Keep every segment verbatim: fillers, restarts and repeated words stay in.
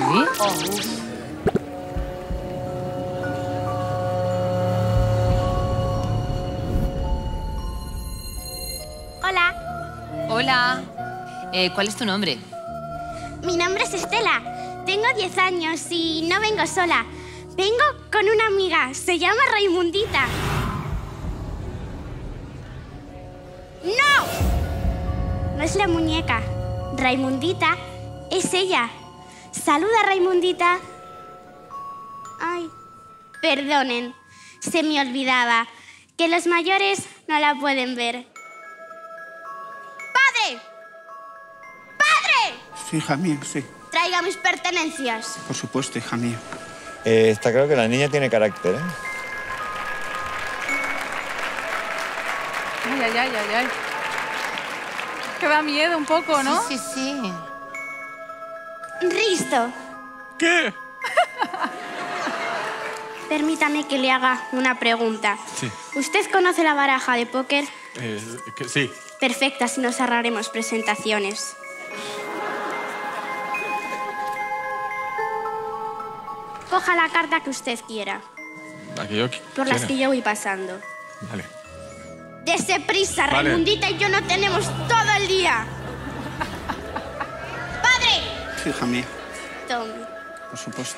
¿Sí? Oh. Hola. Hola. Eh, ¿Cuál es tu nombre? Mi nombre es Estela. Tengo diez años y no vengo sola. Vengo con una amiga. Se llama Raymondita. ¡No! No es la muñeca. Raymondita es ella. Saluda, Raymondita. Ay, perdonen. Se me olvidaba que los mayores no la pueden ver. ¡Padre! ¡Padre! Sí, hija mía, sí. Traiga mis pertenencias. Por supuesto, hija mía. Eh, está claro que la niña tiene carácter, ¿eh? Ay, ay, ay, ay, ay. Que da miedo un poco, ¿no? Sí, sí, sí. Risto. ¿Qué? Permítame que le haga una pregunta. Sí. ¿Usted conoce la baraja de póker? Eh, que, sí. Perfecta, si nos ahorraremos presentaciones. Coja la carta que usted quiera. La que yo Por las que yo voy pasando. Vale. Dese prisa, Vale. Raymondita y yo no tenemos todo el día. ¡Padre! Sí, hija mía. Tome. Por supuesto.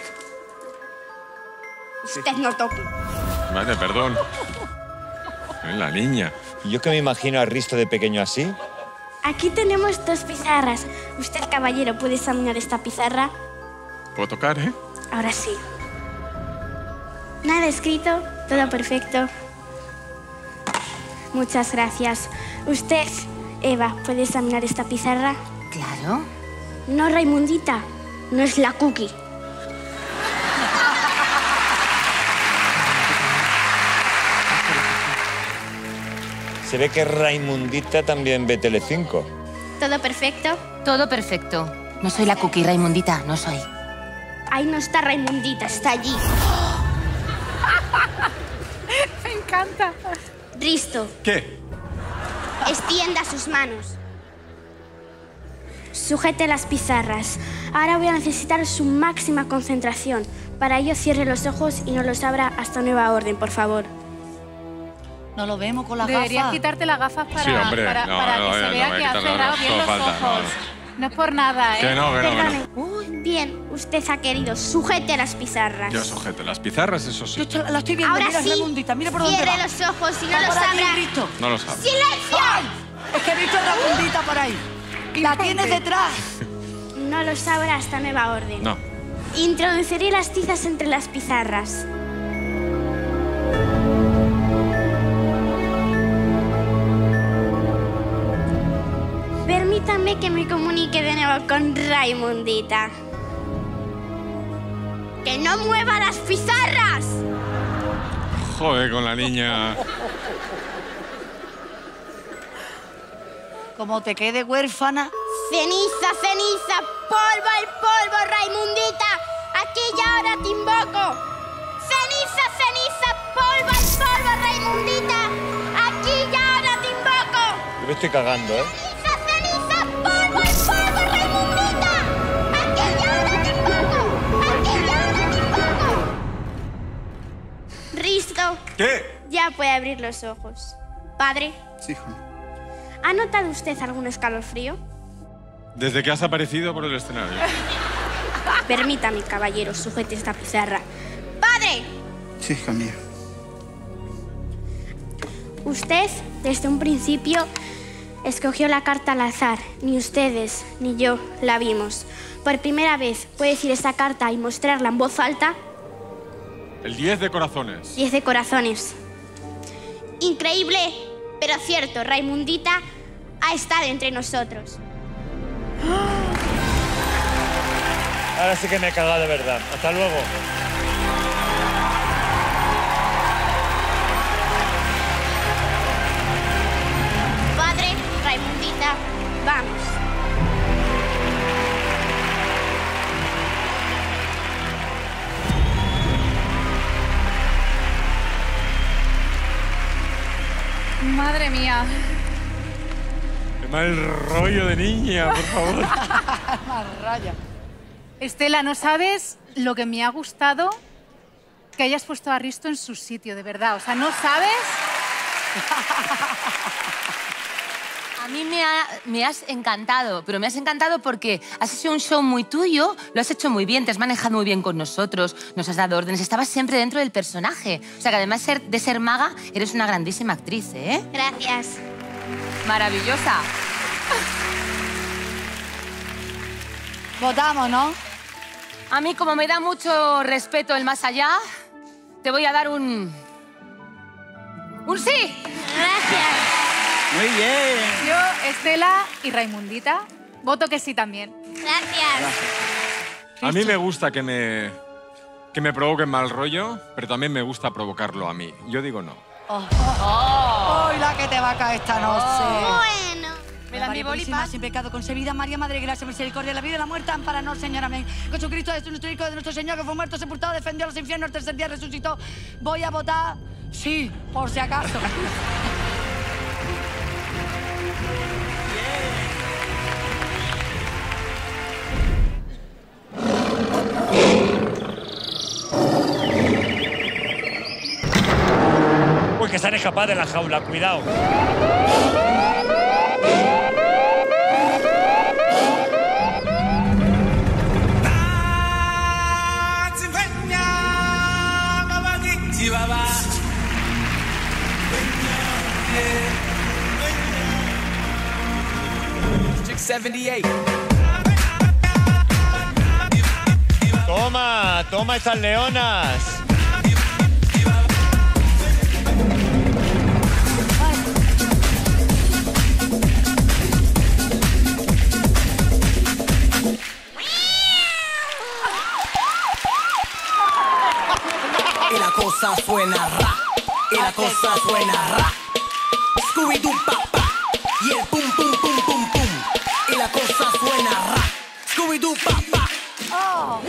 Usted no toque. Vale, perdón. Es la niña. Yo que me imagino a Risto de pequeño así. Aquí tenemos dos pizarras. Usted, caballero, puede examinar esta pizarra. Puedo tocar, ¿eh? Ahora sí. Nada escrito, todo perfecto. Muchas gracias. Usted, Eva, ¿puede examinar esta pizarra? Claro. No, Raymondita, no es la cookie. Se ve que Raymondita también ve Telecinco. ¿Todo perfecto? Todo perfecto. No soy la cookie, Raymondita, no soy. Ahí no está Raymondita, está allí. Me encanta. Risto, ¿Qué? extienda sus manos. Sujete las pizarras. Ahora voy a necesitar su máxima concentración. Para ello, cierre los ojos y no los abra hasta nueva orden, por favor. No lo vemos con las Deberías gafas. quitarte las gafas para, Sí, hombre. para, No, para no, que no, se vea no, que me has quitas las cerrado gafas, bien los solo falta, ojos. no. No es por nada, ¿eh? Que no, que no, que Perdone. no. Uy, bien, usted ha querido. Sujete las pizarras. Yo sujeto las pizarras, eso sí. Yo esto- la estoy viendo, Ahora mira, sí, Raymondita, mira por dónde cierre va. los ojos y no Va los por allí, abra. Risto. No lo sabes. ¡Silencio! Es que he visto a Raymondita por ahí. La tienes detrás. No los abra hasta nueva orden. No. Introduciré las tizas entre las pizarras. Permítame que me comunique de nuevo con Raymondita. ¡Que no mueva las pizarras! Joder, con la niña. Como te quede huérfana. Ceniza, ceniza, polvo al polvo, Raymondita. Aquí y ahora te invoco. Ceniza, ceniza, polvo al polvo, Raymondita. Aquí y ahora te invoco. Yo me estoy cagando, ¿eh? Ceniza, ceniza, polvo al polvo, Raymondita. Aquí y ahora te invoco. Aquí y ahora te invoco. Risto, ¿Qué? ya puede abrir los ojos. Padre, Sí, hija mía. ¿ha notado usted algún escalofrío? Desde que has aparecido por el escenario. Permítame, caballero, sujete esta pizarra. ¡Padre! Sí, hija mía. Usted, desde un principio, escogió la carta al azar. Ni ustedes ni yo la vimos. Por primera vez, ¿puede decir esta carta y mostrarla en voz alta? El diez de corazones. Diez de corazones. Increíble, pero cierto, Raymondita ha estado entre nosotros. Ahora sí que me he cagado de verdad. Hasta luego. Padre, Raymondita, vamos. Madre mía. Qué mal rollo de niña, por favor. Más raya. Estela, no sabes lo que me ha gustado que hayas puesto a Risto en su sitio, de verdad. O sea, no sabes... A mí me, ha- me has encantado, pero me has encantado porque has hecho un show muy tuyo, lo has hecho muy bien, te has manejado muy bien con nosotros, nos has dado órdenes, estabas siempre dentro del personaje. O sea, que además ser- de ser maga, eres una grandísima actriz, ¿eh? Gracias. Maravillosa. Votamos, ¿no? A mí, como me da mucho respeto el más allá, te voy a dar un... ¡Un sí! Gracias. Muy bien. Yo, Estela y Raimundita, voto que sí también. Gracias. A mí me gusta que me, que me provoquen mal rollo, pero también me gusta provocarlo a mí. Yo digo no. Oh, oh. ¡Ay, la que te va a caer esta noche! Bueno. María Purísima, sin pecado concebida, María, Madre de Gracia, Misericordia, la vida y la muerte, ampáranos, Señor, amén. Jesucristo es nuestro Hijo, de nuestro Señor, que fue muerto, sepultado, defendió a los infiernos, el tercer día resucitó. Voy a votar sí, por si acaso. Uy, que se han escapado de la jaula, cuidado. Toma, toma esas leonas. Y la cosa suena ra, y la cosa suena ra. Scooby-Doo pa pa, y el pum pum pum pum pum. Y la cosa suena ra, Scooby-Doo pa pa. Oh.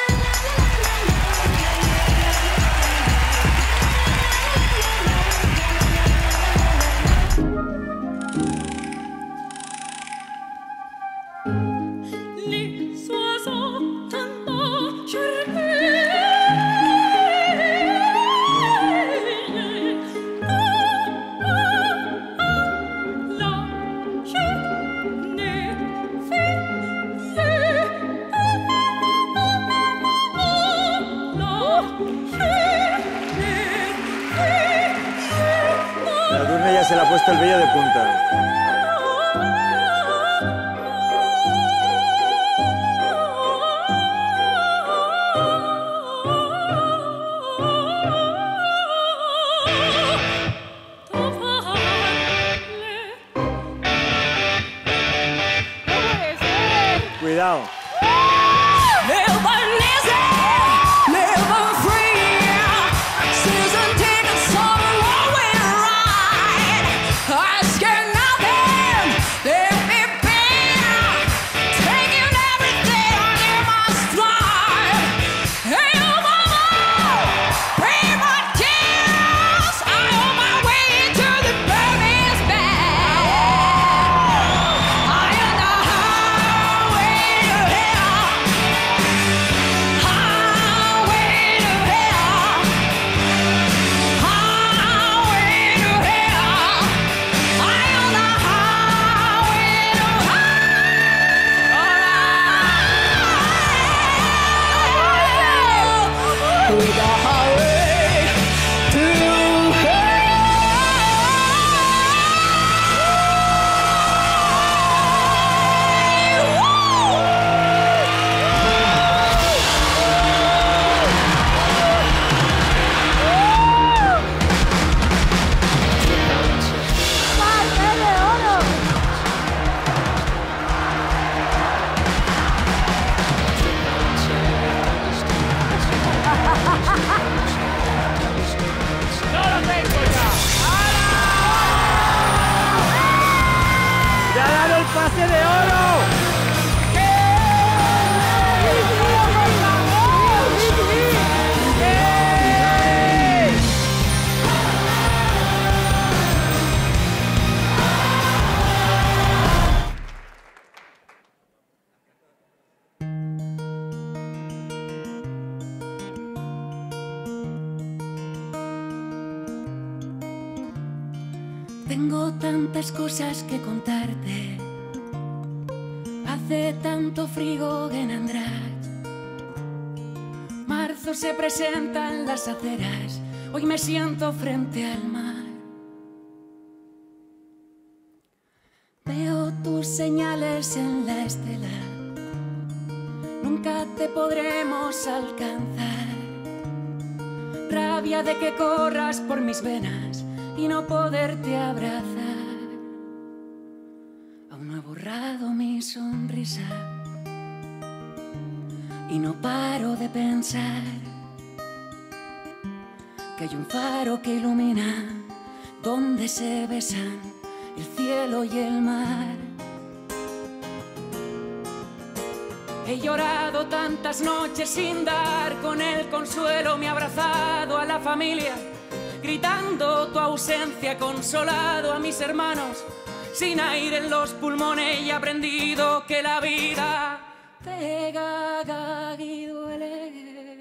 La Durne ya se le ha puesto el vello de punta. Cuidado. Tengo tantas cosas que contarte. Hace tanto frío en András. Marzo se presenta en las aceras. Hoy me siento frente al mar. Veo tus señales en la estela. Nunca te podremos alcanzar. Rabia de que corras por mis venas y no poderte abrazar. Aún no he borrado mi sonrisa y no paro de pensar que hay un faro que ilumina donde se besan el cielo y el mar. He llorado tantas noches sin dar con el consuelo, me he abrazado a la familia, gritando tu ausencia, he consolado a mis hermanos, sin aire en los pulmones y he aprendido que la vida pega y duele.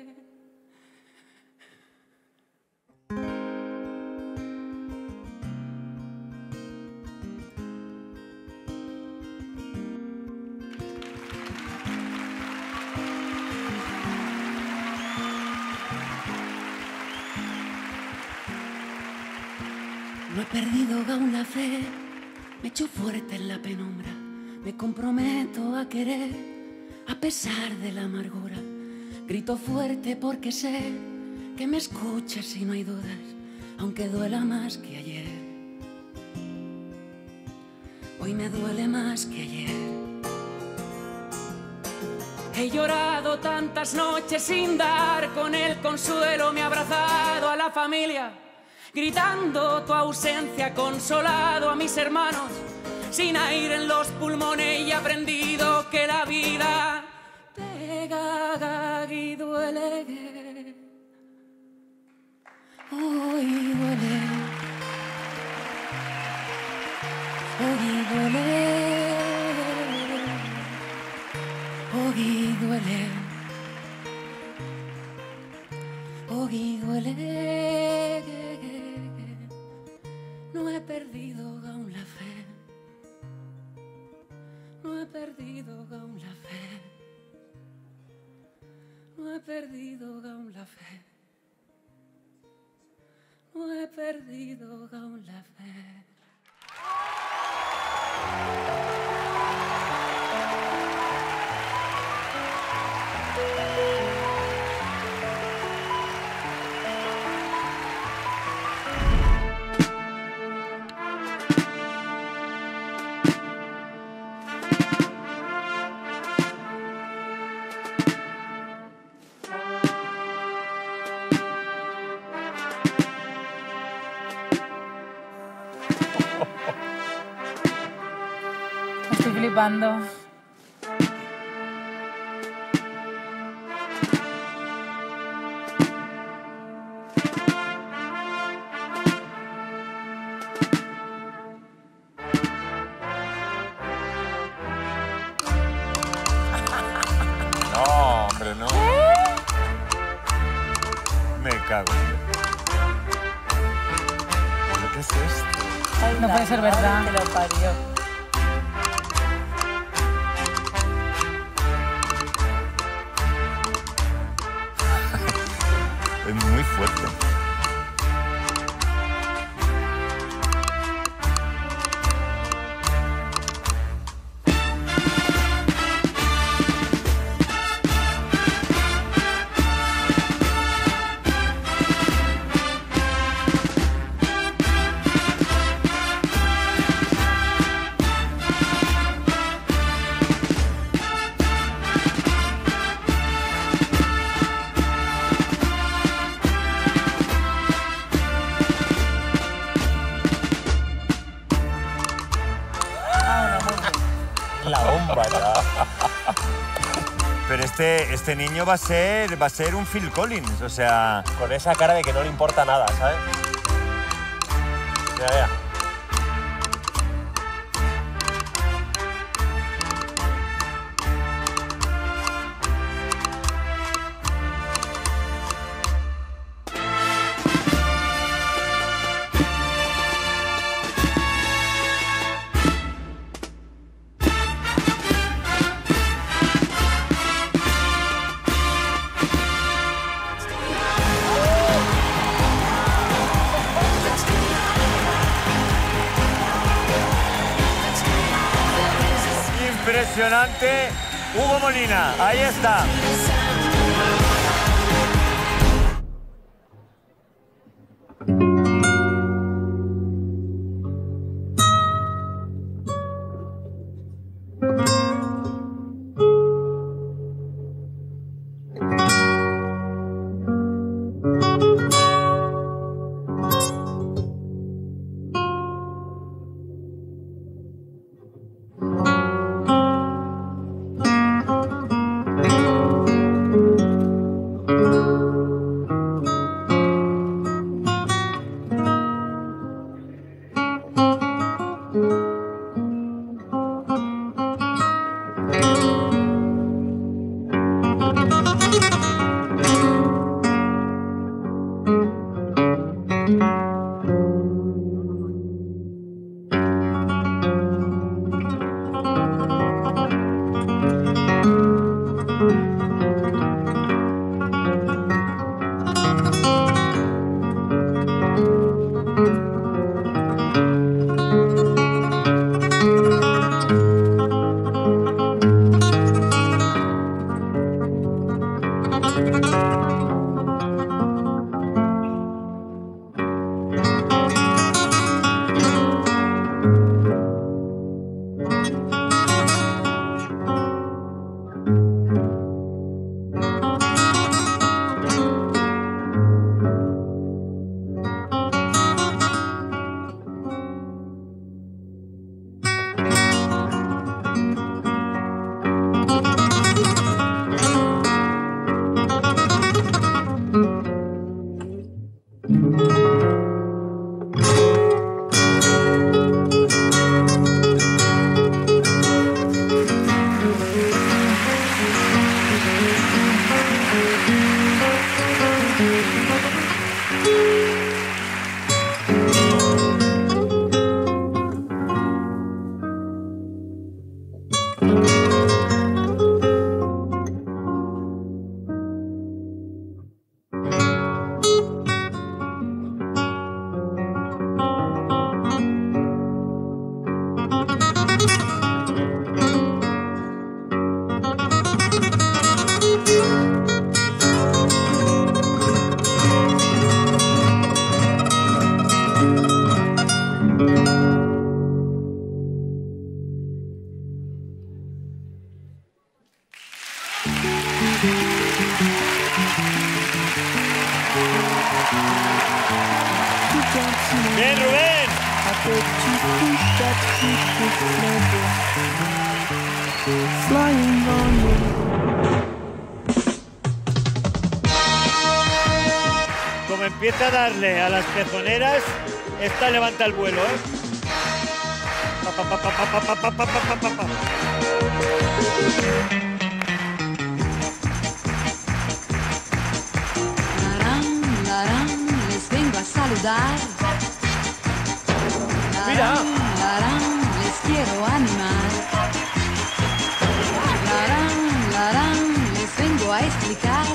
No he perdido aún la fe, me echo fuerte en la penumbra, me comprometo a querer a pesar de la amargura. Grito fuerte porque sé que me escuchas y no hay dudas, aunque duela más que ayer. Hoy me duele más que ayer. He llorado tantas noches sin dar con el consuelo, me he abrazado a la familia, gritando tu ausencia, consolado a mis hermanos, sin aire en los pulmones y he aprendido que la vida pega y duele. Hoy duele, hoy duele, hoy duele, hoy duele. No he perdido aún la fe, no he perdido aún la fe, no he perdido aún la fe, no he perdido aún la fe. Estoy flipando. No, hombre, no. Me cago. ¿Pero qué es esto? Ay, no puede ser verdad. Que lo parió. Es muy fuerte. Pero este, este niño va a ser va a ser un Phil Collins, o sea... Con esa cara de que no le importa nada, ¿sabes? Ya, ya. Impresionante. Hugo Molina, ahí está. Bien, Rubén. Como empieza a darle a las pezoneras, esta levanta el vuelo, ¿eh? Pa, pa, pa, pa, pa, pa, pa, pa, pa, pa, pa. Les vengo a saludar. Mira. Larán, les quiero animar. Larán, larán, les vengo a explicar.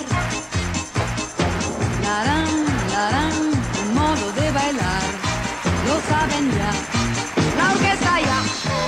Larán, larán, un modo de bailar. Lo saben ya. La orquesta ya.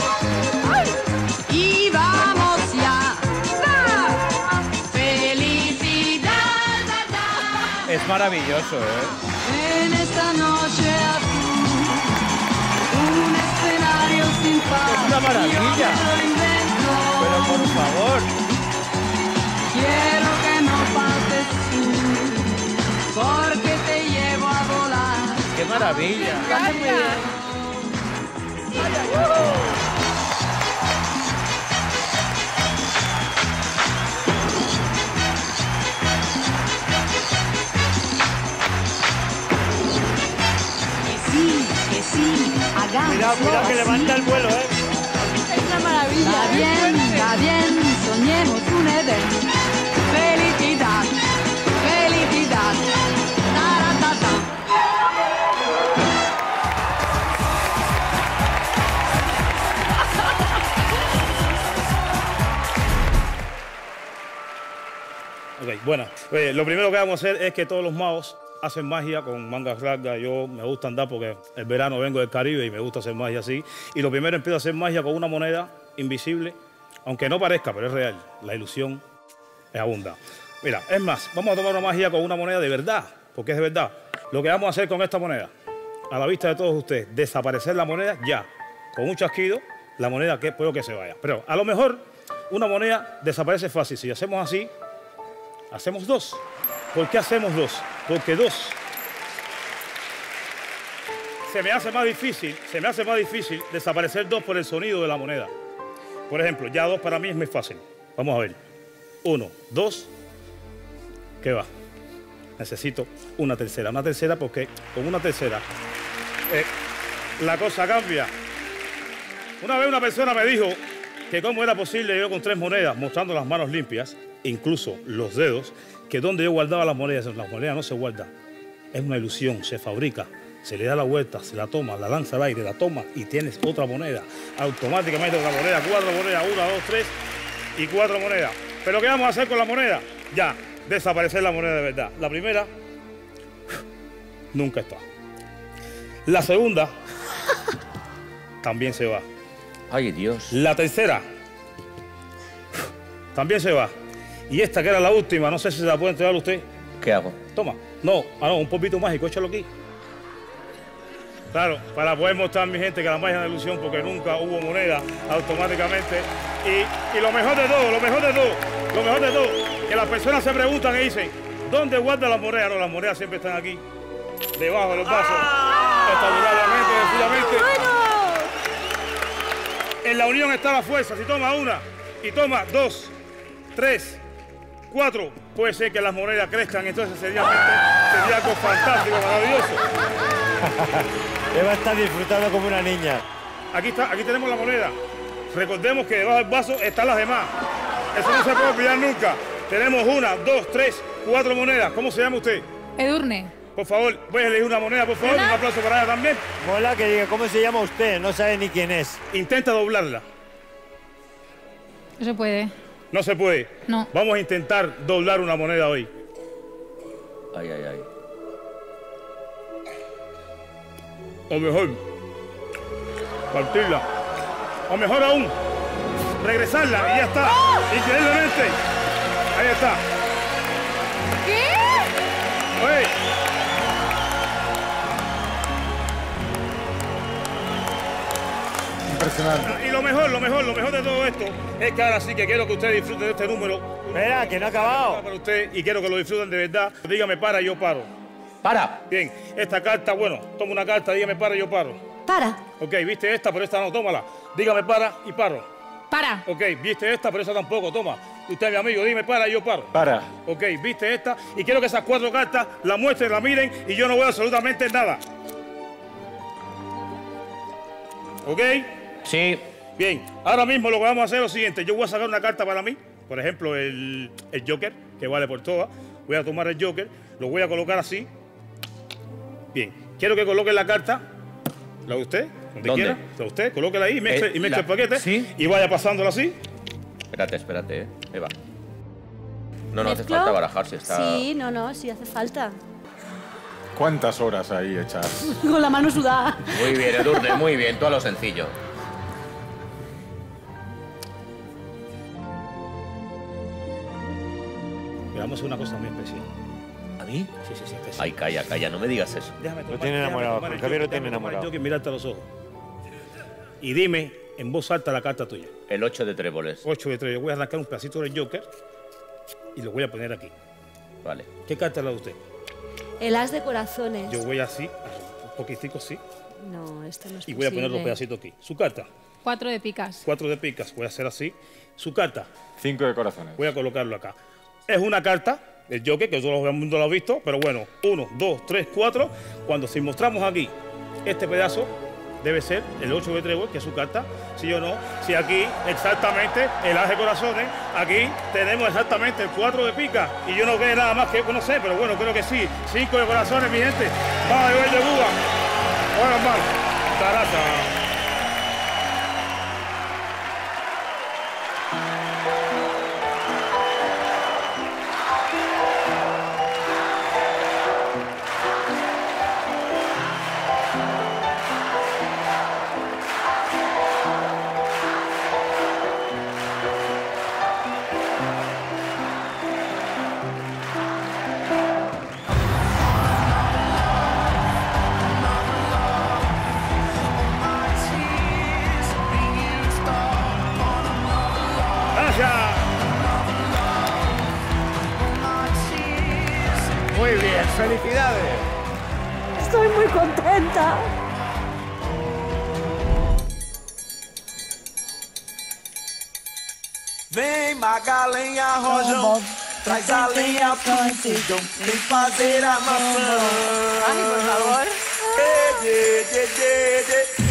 Y vamos ya. ¡Va! Felicidad. Es maravilloso, ¿eh? En esta noche azul, un escenario sin paz. Es una maravilla. Pero por favor. Quiero que no pases tú, porque te llevo a volar. ¡Qué maravilla! Sí, hagamos. Cuidado, cuidado que levanta el vuelo, ¿eh? Es una maravilla. Va bien, va bien, soñemos un Edén. Felicidad, felicidad. Taratata. Ok, bueno. Oye, lo primero que vamos a hacer es que todos los magos hacen magia con mangas largas. Yo me gusta andar porque el verano vengo del Caribe y me gusta hacer magia así. Y lo primero empiezo a hacer magia con una moneda invisible Aunque no parezca, pero es real. La ilusión es abundante. Mira, es más, vamos a tomar una magia con una moneda de verdad, porque es de verdad. Lo que vamos a hacer con esta moneda, a la vista de todos ustedes, desaparecer la moneda ya. Con un chasquido, la moneda que puedo que se vaya. Pero a lo mejor una moneda desaparece fácil. Si hacemos así, hacemos dos. ¿Por qué hacemos dos? Porque dos se me hace más difícil, se me hace más difícil desaparecer dos por el sonido de la moneda. Por ejemplo, ya dos para mí es muy fácil. Vamos a ver. Uno, dos. ¿Qué va? Necesito una tercera. Una tercera porque con una tercera eh, la cosa cambia. Una vez una persona me dijo que cómo era posible yo con tres monedas, mostrando las manos limpias, incluso los dedos, que donde yo guardaba las monedas, las monedas no se guardan. Es una ilusión, se fabrica, se le da la vuelta, se la toma, la lanza al aire, la toma y tienes otra moneda. Automáticamente otra moneda, cuatro monedas, una, dos, tres y cuatro monedas. ¿Pero qué vamos a hacer con la moneda? Ya, desaparecer la moneda de verdad. La primera, nunca está. La segunda, también se va. Ay, Dios. La tercera, también se va. Y esta que era la última, no sé si se la puede entregar usted. ¿Qué hago? Toma. No, ah, no, un polvito mágico, échalo aquí. Claro, para poder mostrar a mi gente que la magia es una ilusión porque nunca hubo moneda automáticamente. Y, y lo mejor de todo, lo mejor de todo, lo mejor de todo, que las personas se preguntan y dicen, ¿dónde guardan las monedas? No, las monedas siempre están aquí, debajo de los vasos. Extraordinariamente, sencillamente. En la unión está la fuerza. Si toma una y toma dos, tres, cuatro, puede ser que las monedas crezcan, entonces sería, sería algo fantástico, maravilloso. Eva está disfrutando como una niña. Aquí está, aquí tenemos la moneda. Recordemos que debajo del vaso están las demás. Eso no se puede olvidar nunca. Tenemos una, dos, tres, cuatro monedas. ¿Cómo se llama usted? Edurne. Por favor, voy a elegir una moneda, por favor. Un aplauso para ella también. Mola que diga, ¿cómo se llama usted? No sabe ni quién es. Intenta doblarla. No se puede. No se puede. No. Vamos a intentar doblar una moneda hoy. Ay, ay, ay. O mejor, partirla. O mejor aún, regresarla y ya está. Increíblemente. Ahí está. ¿Qué? Oye. Impresionante. Y lo mejor, lo mejor, lo mejor de todo esto es que ahora sí que quiero que ustedes disfruten de este número. Espera, que no ha acabado. Para usted y quiero que lo disfruten de verdad. Dígame para, yo paro. ¡Para! Bien, esta carta, bueno, toma una carta, dígame para, yo paro. Para. Ok, viste esta, pero esta no, tómala. Dígame para y paro. Para. Ok, viste esta, pero esa tampoco, toma. Usted, mi amigo, dime para y yo paro. Para. Ok, viste esta y quiero que esas cuatro cartas la muestren, la miren y yo no veo absolutamente nada. ¿Ok? Sí. Bien, ahora mismo lo que vamos a hacer es lo siguiente. Yo voy a sacar una carta para mí, por ejemplo, el, el Joker, que vale por todas. Voy a tomar el Joker, lo voy a colocar así. Bien, quiero que coloque la carta, la de usted, donde ¿Dónde? quiera, la de usted, colóquela ahí, mezcle, Eh, y mezcle la- el paquete ¿sí? y vaya pasándola así. Espérate, espérate, eh. Eva. No, no hace ¿Mezclo? falta barajar si está... Sí, no, no, sí hace falta. ¿Cuántas horas ahí hechas? Con la mano sudada. Muy bien, Edurne, muy bien. Tú a lo sencillo. Pero vamos a hacer una cosa muy especial. ¿A mí? Sí, sí, sí, especial. Ay, calla, calla, no me digas eso. Déjame tomar, Lo tiene déjame enamorado, tomar el Juan Javier lo Joker, tiene déjame tomar el enamorado. Joker y mirarte a los ojos. Y dime en voz alta la carta tuya. El ocho de tréboles. ocho de tres. Yo voy a arrancar un pedacito del Joker y lo voy a poner aquí. Vale. ¿Qué carta es la de usted? El as de corazones. Yo voy así, un poquitico así, No, esto no es y voy a poner los posible. pedacitos aquí. Su carta, Cuatro de picas. cuatro de picas, voy a hacer así. Su carta, Cinco de corazones. voy a colocarlo acá. Es una carta, el Joker, que todo el mundo lo ha visto, pero bueno, uno, dos, tres, cuatro. Cuando si mostramos aquí este pedazo, debe ser el ocho de trébol, que es su carta, sí o no. Si aquí, exactamente, el as de corazones, aquí tenemos exactamente el cuatro de pica, y yo no veo nada más que, no sé, pero bueno, creo que sí. Cinco de corazones, mi gente. Vamos a ver de Cuba. Ahora más. Tarata. Muy bien, felicidades. Estoy muy contenta. Vem Magalenha Rojão, traz a lenha pro fogão, vem fazer a maçã. Ai, por favor. De, de, de, de, de.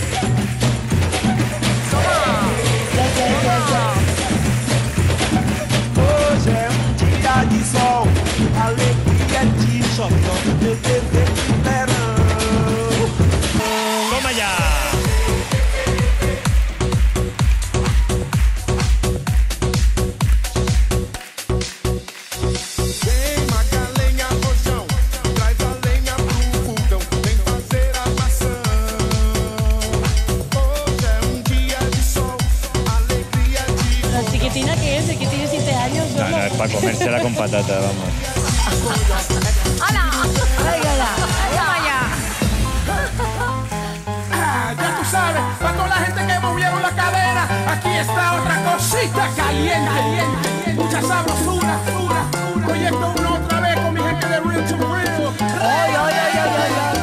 Hoje é um dia de sol, alegria de chorão, meu desejo de verão. Toma ya. Para comérsela con patata, vamos. ¡Hala! ¡Venga ya! ¡Toma ya! Ah, ya tú sabes, para toda la gente que movieron la cadera, aquí está otra cosita caliente, caliente, mucha sabrosura, pura, pura. Proyecto uno otra vez con mi gente de Real to Real. ¡Ay, ay, ay, ay, ay! ay.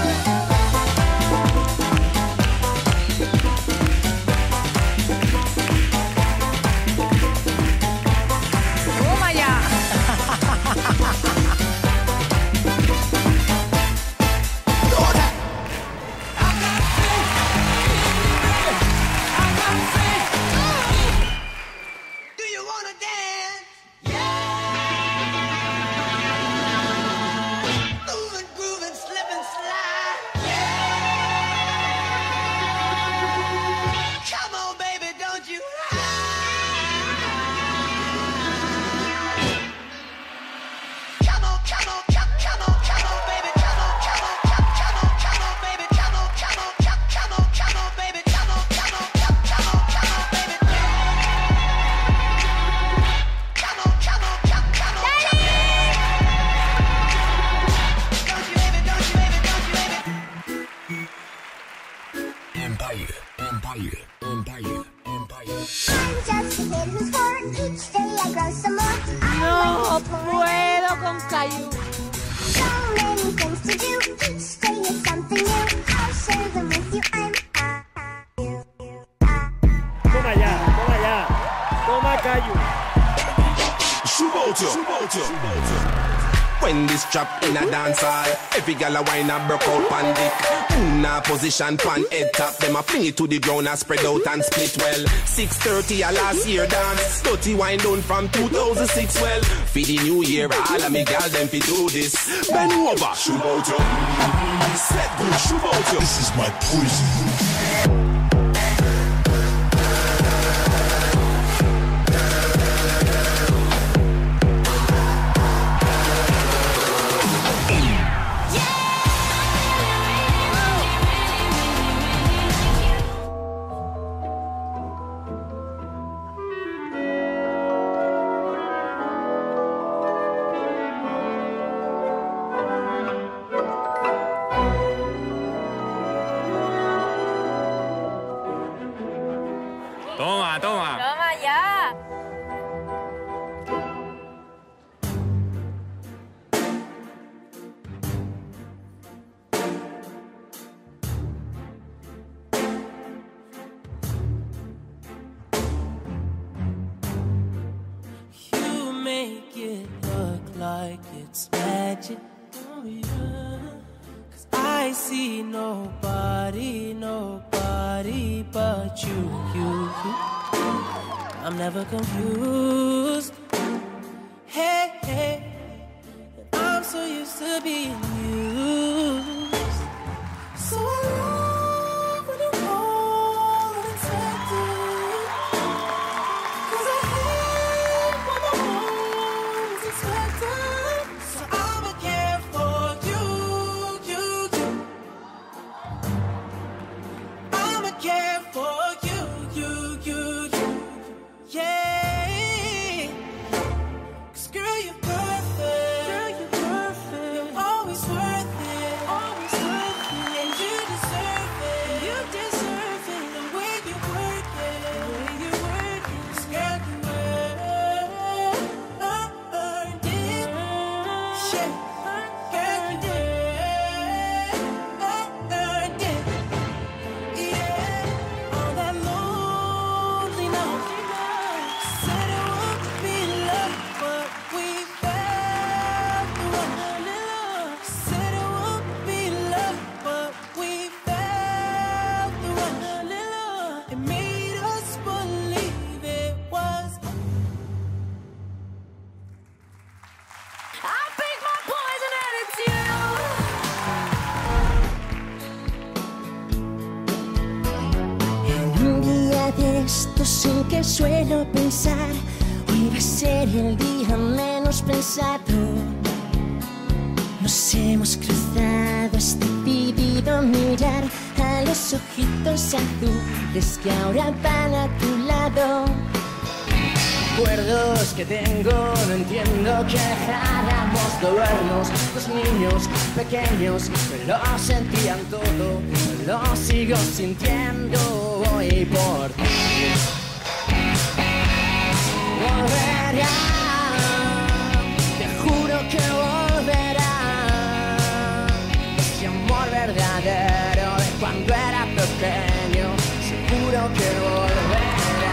No puedo con Caillou. Toma ya, toma ya. Toma Caillou. Shubocho. When this trap in a dance hall, every gal a wine a broke out pan dick. Una position pan head top, them a fling it to the ground and spread out and split well. six thirty a last year dance, thirty wine down from two thousand six. Well, for the new year, all of me gal them fi do this. Bend over, Shubocho. Set good, Shubocho. This is my poison. Toma, toma. Toma ya. You make it look like it's magic. Oh yeah. 'Cause I see nobody, nobody but you, you, you. I'm never confused. Hey, hey. I'm so used to being used. So I love when you call unexpected. 'Cause I hate when the one's expected. So I'ma care for you, you, you. I'ma care for you, you, you, you. Yeah. 'Cause girl, you're perfect. Girl, you're perfect. You're always worth minutos en que suelo pensar, hoy va a ser el día menos pensado. Nos hemos cruzado, has decidido mirar a los ojitos azules que ahora van a tu lado. Recuerdos que tengo, no entiendo que dejáramos de vernos. Los niños pequeños me lo sentían todo, lo sigo sintiendo hoy por ti. Volverá, te juro que volverá. Ese amor verdadero de cuando era pequeño, seguro que volverá.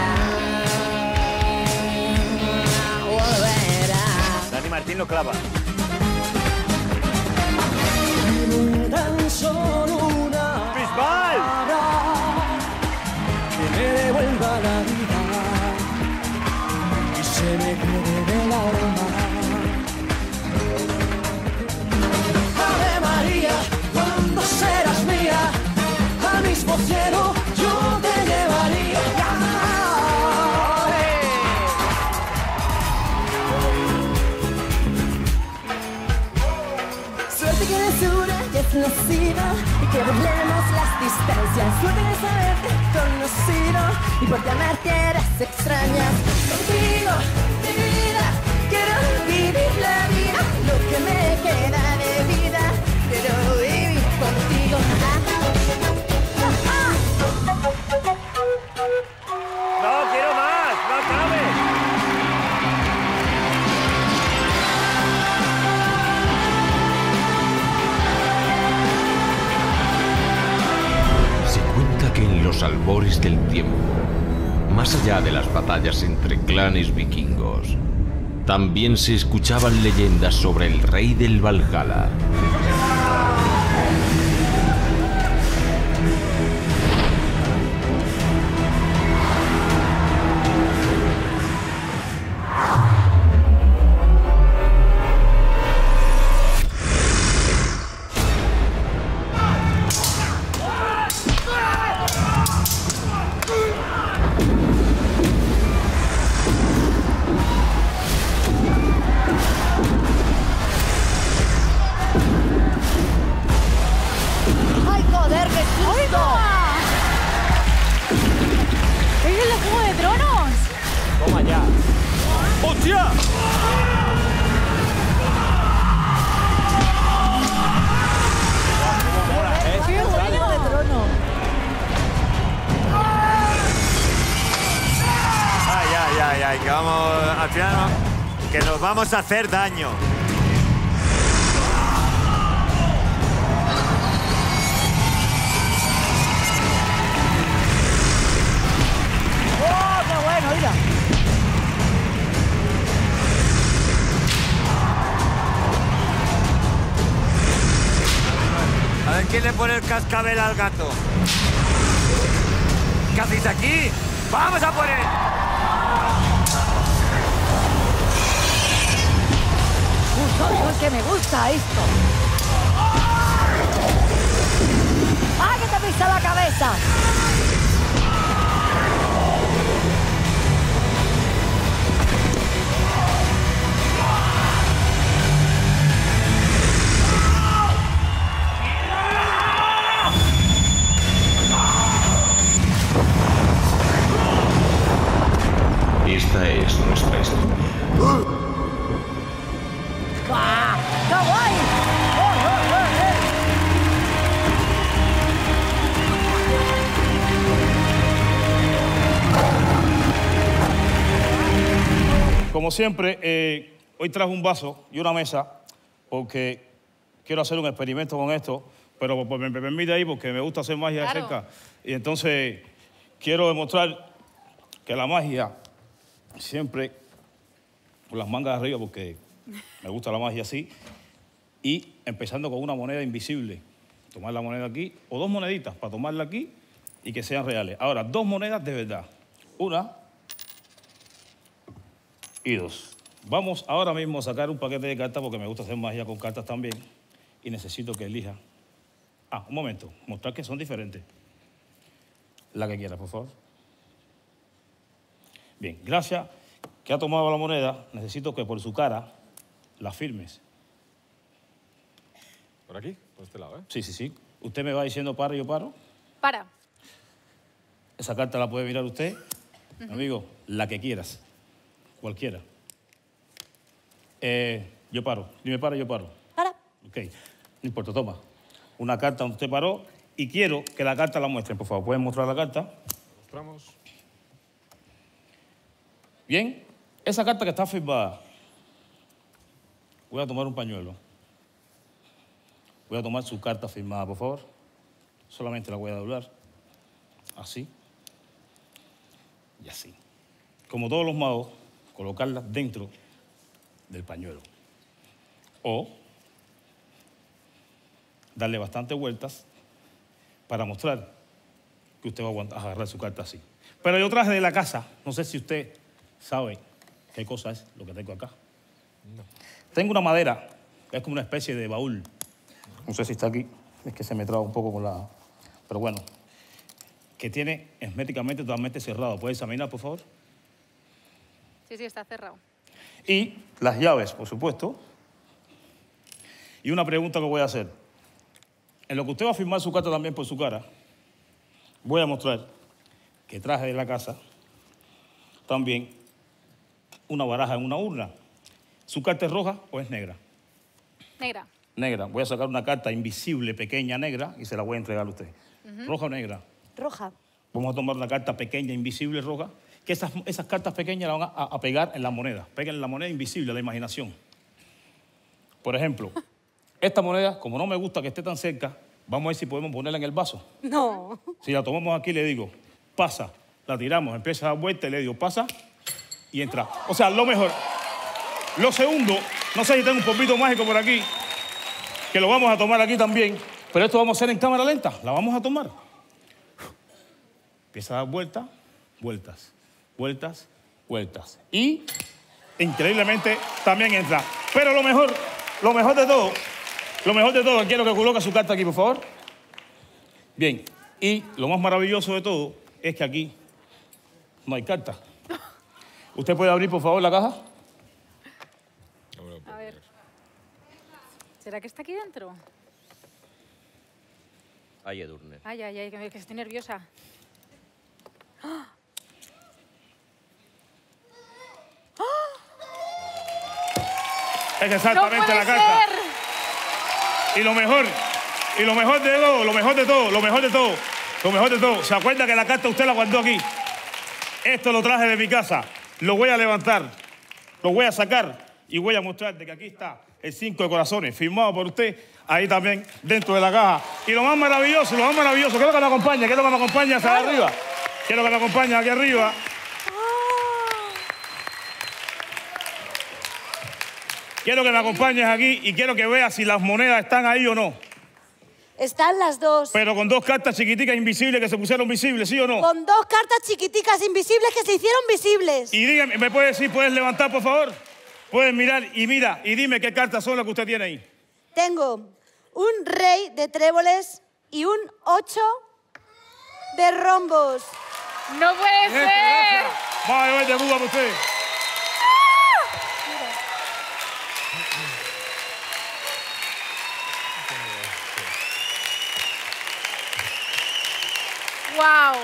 Dani Martín lo clava. Tan solo una ¡Bisbal! que me devuelva la vida y se me quede del alma. Ave María, cuando serás mía, al mismo cielo yo te llevaría. Suerte que eres una desconocida y que burlemos las distancias. Suerte de saberte conocido y por amarte eras extrañas. Contigo, mi vida, quiero vivir la vida. Lo que me queda de vida, quiero vivir contigo. ¡No, quiero más! ¡No acabes! Que en los albores del tiempo, más allá de las batallas entre clanes vikingos, también se escuchaban leyendas sobre el rey del Valhalla. Vamos a hacer daño. ¡Oh, qué bueno! Mira. A ver quién le pone el cascabel al gato. ¿Qué hacéis aquí? ¡Vamos a por él! ¡Uy, que me gusta esto! ¡Ah, que te pisa la cabeza! Esta es nuestra historia. ¡Ah! ¡Qué guay! ¡Oh, oh, oh, eh! Como siempre, eh, hoy traje un vaso y una mesa porque quiero hacer un experimento con esto, pero pues, me, me permite ahí porque me gusta hacer magia de Claro. cerca. Y entonces quiero demostrar que la magia siempre con las mangas arriba porque me gusta la magia así. Y empezando con una moneda invisible. Tomar la moneda aquí, o dos moneditas para tomarla aquí y que sean reales. Ahora, dos monedas de verdad. Una y dos. Vamos ahora mismo a sacar un paquete de cartas porque me gusta hacer magia con cartas también. Y necesito que elija. Ah, un momento. Mostrar que son diferentes. La que quiera, por favor. Bien, gracias que ha tomado la moneda, necesito que por su cara la firmes. ¿Por aquí? ¿Por este lado, eh? Sí, sí, sí. Usted me va diciendo para y yo paro. Para. Esa carta la puede mirar usted, uh-huh. amigo, la que quieras, cualquiera. Eh, yo paro. Dime para, yo paro. Para. Ok, no importa, toma. Una carta donde usted paró y quiero que la carta la muestren, por favor. ¿Pueden mostrar la carta? Mostramos. Bien, esa carta que está firmada. Voy a tomar un pañuelo. Voy a tomar su carta firmada, por favor. Solamente la voy a doblar. Así. Y así. Como todos los magos, colocarla dentro del pañuelo. O darle bastantes vueltas para mostrar que usted va a aguantar, agarrar su carta así. Pero yo traje de la casa, no sé si usted sabe qué cosa es lo que tengo acá. No. Tengo una madera, que es como una especie de baúl. No sé si está aquí, es que se me traba un poco con la... Pero bueno, que tiene herméticamente totalmente cerrado. ¿Puede examinar, por favor? Sí, sí, está cerrado. Y las llaves, por supuesto. Y una pregunta que voy a hacer. En lo que usted va a firmar su carta también por su cara, voy a mostrar que traje de la casa también una baraja en una urna. ¿Su carta es roja o es negra? Negra. Negra. Voy a sacar una carta invisible, pequeña, negra, y se la voy a entregar a usted. Uh-huh. ¿Roja o negra? Roja. Vamos a tomar una carta pequeña, invisible, roja, que esas, esas cartas pequeñas las van a, a pegar en la moneda. Peguen en la moneda invisible, la imaginación. Por ejemplo, esta moneda, como no me gusta que esté tan cerca, vamos a ver si podemos ponerla en el vaso. No. Si la tomamos aquí, le digo, pasa, la tiramos, empieza a dar vuelta y le digo, pasa, y entra. O sea, lo mejor. Lo segundo, no sé si tengo un polvito mágico por aquí, que lo vamos a tomar aquí también, pero esto vamos a hacer en cámara lenta, la vamos a tomar. Empieza a dar vueltas, vueltas, vueltas, vueltas. Y, increíblemente, también entra. Pero lo mejor, lo mejor de todo, lo mejor de todo, quiero que coloque su carta aquí, por favor. Bien, y lo más maravilloso de todo es que aquí no hay carta. ¿Usted puede abrir, por favor, la caja? A ver. ¿Será que está aquí dentro? Ay, Edurne. Ay, ay, ay, que, que estoy nerviosa. ¡Ah! Es exactamente ¡No la carta. ser! Y lo mejor, y lo mejor de todo, lo mejor de todo, lo mejor de todo, lo mejor de todo. ¿Se acuerda que la carta usted la guardó aquí? Esto lo traje de mi casa. Lo voy a levantar, lo voy a sacar y voy a mostrarte que aquí está el cinco de corazones, firmado por usted, ahí también, dentro de la caja. Y lo más maravilloso, lo más maravilloso, quiero que me acompañe, quiero que me acompañe hacia claro. arriba. Quiero que me acompañe aquí arriba. Quiero que me acompañes aquí y quiero que veas si las monedas están ahí o no. Están las dos. Pero con dos cartas chiquiticas invisibles que se pusieron visibles, ¿sí o no? Con dos cartas chiquiticas invisibles que se hicieron visibles. Y dígame, ¿me puedes decir, puedes levantar, por favor? Puedes mirar y mira y dime qué cartas son las que usted tiene ahí. Tengo un rey de tréboles y un ocho de rombos. ¡No puede Bien, ser! Vamos a ver de Cuba por usted. ¡Wow!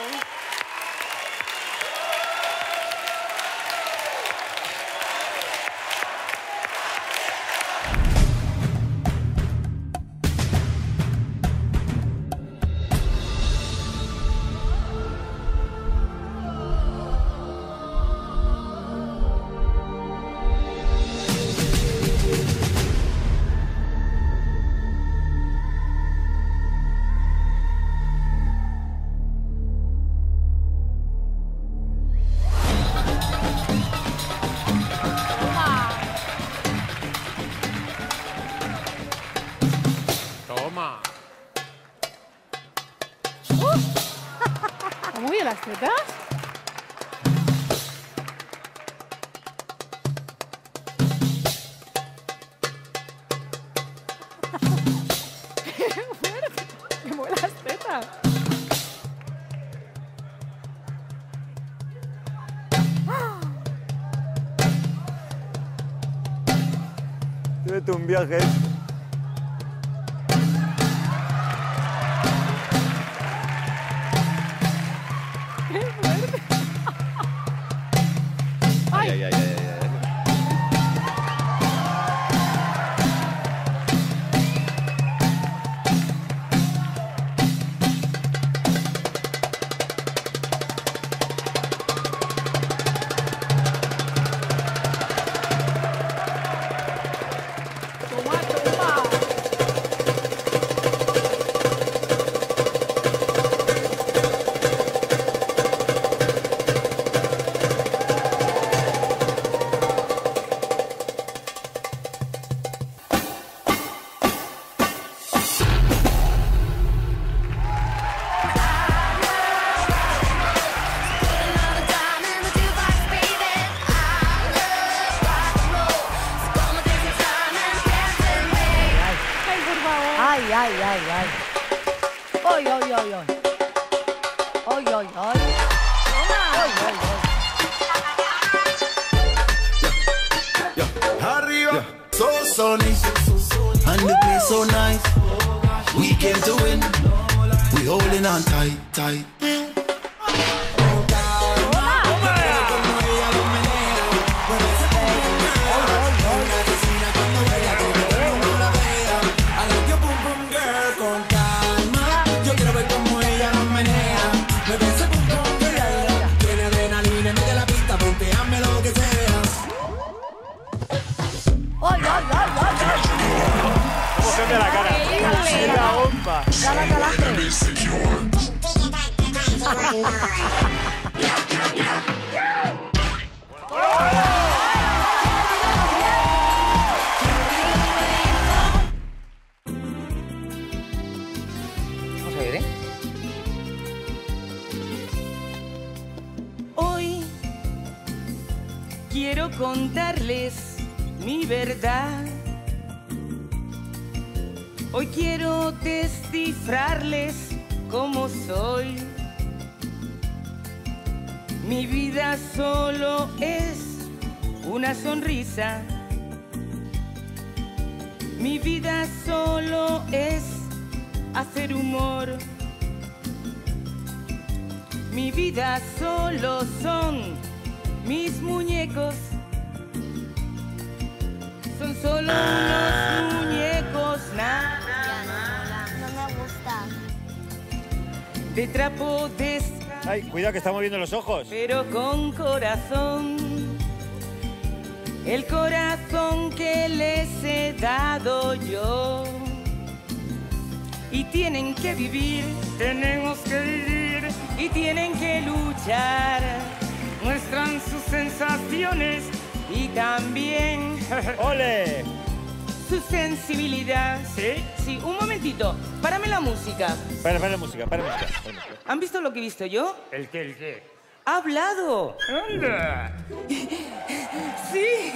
las tetas? ¡Qué fuerte! ¡Me mueve las tetas! ¡Ah! Vete un viaje. Ay, ay, ay, ay, ay. Ay, ay, ay, ay. Ay, ay, ay, ay. Ay, ay, ay. Ay, ay, ay. Arriba, so so nice, and the place so nice. We came to win, we holding on tight, tight. De la cara. Es la bomba. Vamos a ver, ¿eh? Hoy quiero contarles mi verdad. Hoy quiero descifrarles cómo soy. Mi vida solo es una sonrisa. Mi vida solo es hacer humor. Mi vida solo son mis muñecos. Son solo unos muñecos, nada más. No me gusta. De trapo de... Ay, cuidado que está moviendo los ojos. Pero con corazón. El corazón que les he dado yo. Y tienen que vivir, tenemos que vivir. Y tienen que luchar. Muestran sus sensaciones. Y también... ¡Ole! Su sensibilidad. ¿Sí? Sí, un momentito. Párame la música. Para, para la música, para la música. ¿Han visto lo que he visto yo? ¿El qué, el qué? ¡Ha hablado! ¡Anda! ¡Sí!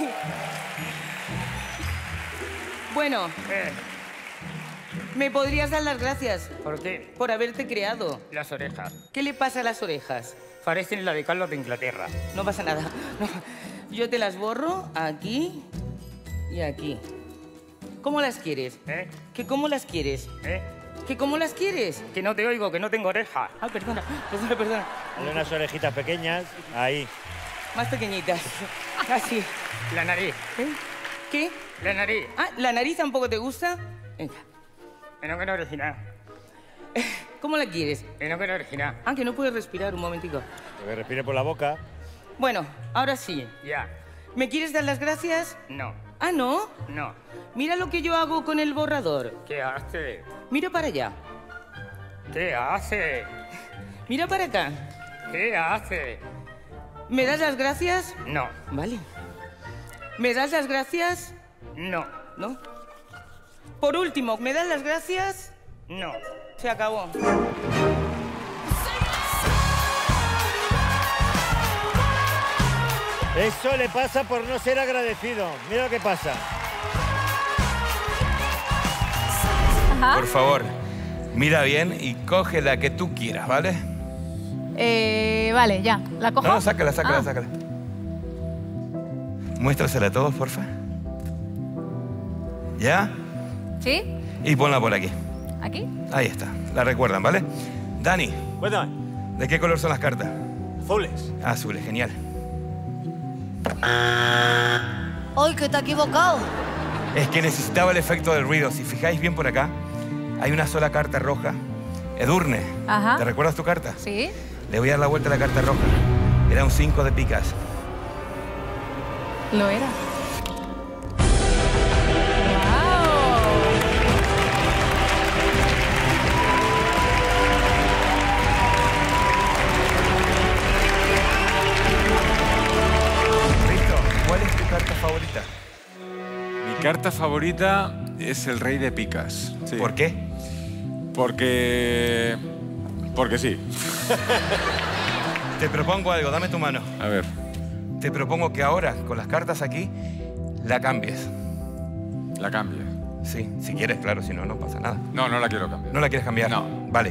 Bueno, Eh, ¿me podrías dar las gracias ¿Por qué? por haberte creado? Las orejas. ¿Qué le pasa a las orejas? Parecen la de Carlos de Inglaterra. No pasa nada. No. Yo te las borro aquí y aquí. ¿Cómo las quieres? ¿Eh? ¿Que cómo las quieres? ¿Eh? ¿Que cómo las quieres? Que no te oigo, que no tengo oreja. Ah, perdona, perdona, perdona. Hay unas orejitas pequeñas. Ahí. Más pequeñitas. Así. La nariz. ¿Eh? ¿Qué? La nariz. Ah, ¿la nariz tampoco te gusta? Venga. Que no, que no original. ¿Cómo la quieres? Que no, que no original. Ah, que no puedes respirar, un momentico. Que me respire por la boca. Bueno, ahora sí. Ya. ¿Me quieres dar las gracias? No. Ah, ¿no? No. Mira lo que yo hago con el borrador. ¿Qué hace? Mira para allá. ¿Qué hace? Mira para acá. ¿Qué hace? ¿Me das las gracias? No. Vale. ¿Me das las gracias? No. ¿No? Por último, ¿me das las gracias? No. Se acabó. Eso le pasa por no ser agradecido. Mira lo que pasa. Por favor, mira bien y coge la que tú quieras, ¿vale? Eh, vale, ya. ¿La cojo? No, no, sácala, sácala, Ah. sácala. Muéstrasela a todos, porfa. ¿Ya? ¿Sí? Y ponla por aquí. ¿Aquí? Ahí está. La recuerdan, ¿vale? Dani. Cuéntame. ¿De qué color son las cartas? Azules. Azules, genial. ¡Ay, que te has equivocado! Es que necesitaba el efecto del ruido. Si fijáis bien por acá, hay una sola carta roja. Edurne. Ajá. ¿Te recuerdas tu carta? Sí. Le voy a dar la vuelta a la carta roja. Era un cinco de picas. Lo era. ¿Cuál es tu carta favorita? Mi carta favorita es el rey de picas. Sí. ¿Por qué? Porque... Porque sí. Te propongo algo, dame tu mano. A ver. Te propongo que ahora, con las cartas aquí, la cambies. ¿La cambie? Sí, si quieres, claro, si no, no pasa nada. No, no la quiero cambiar. ¿No la quieres cambiar? No. Vale.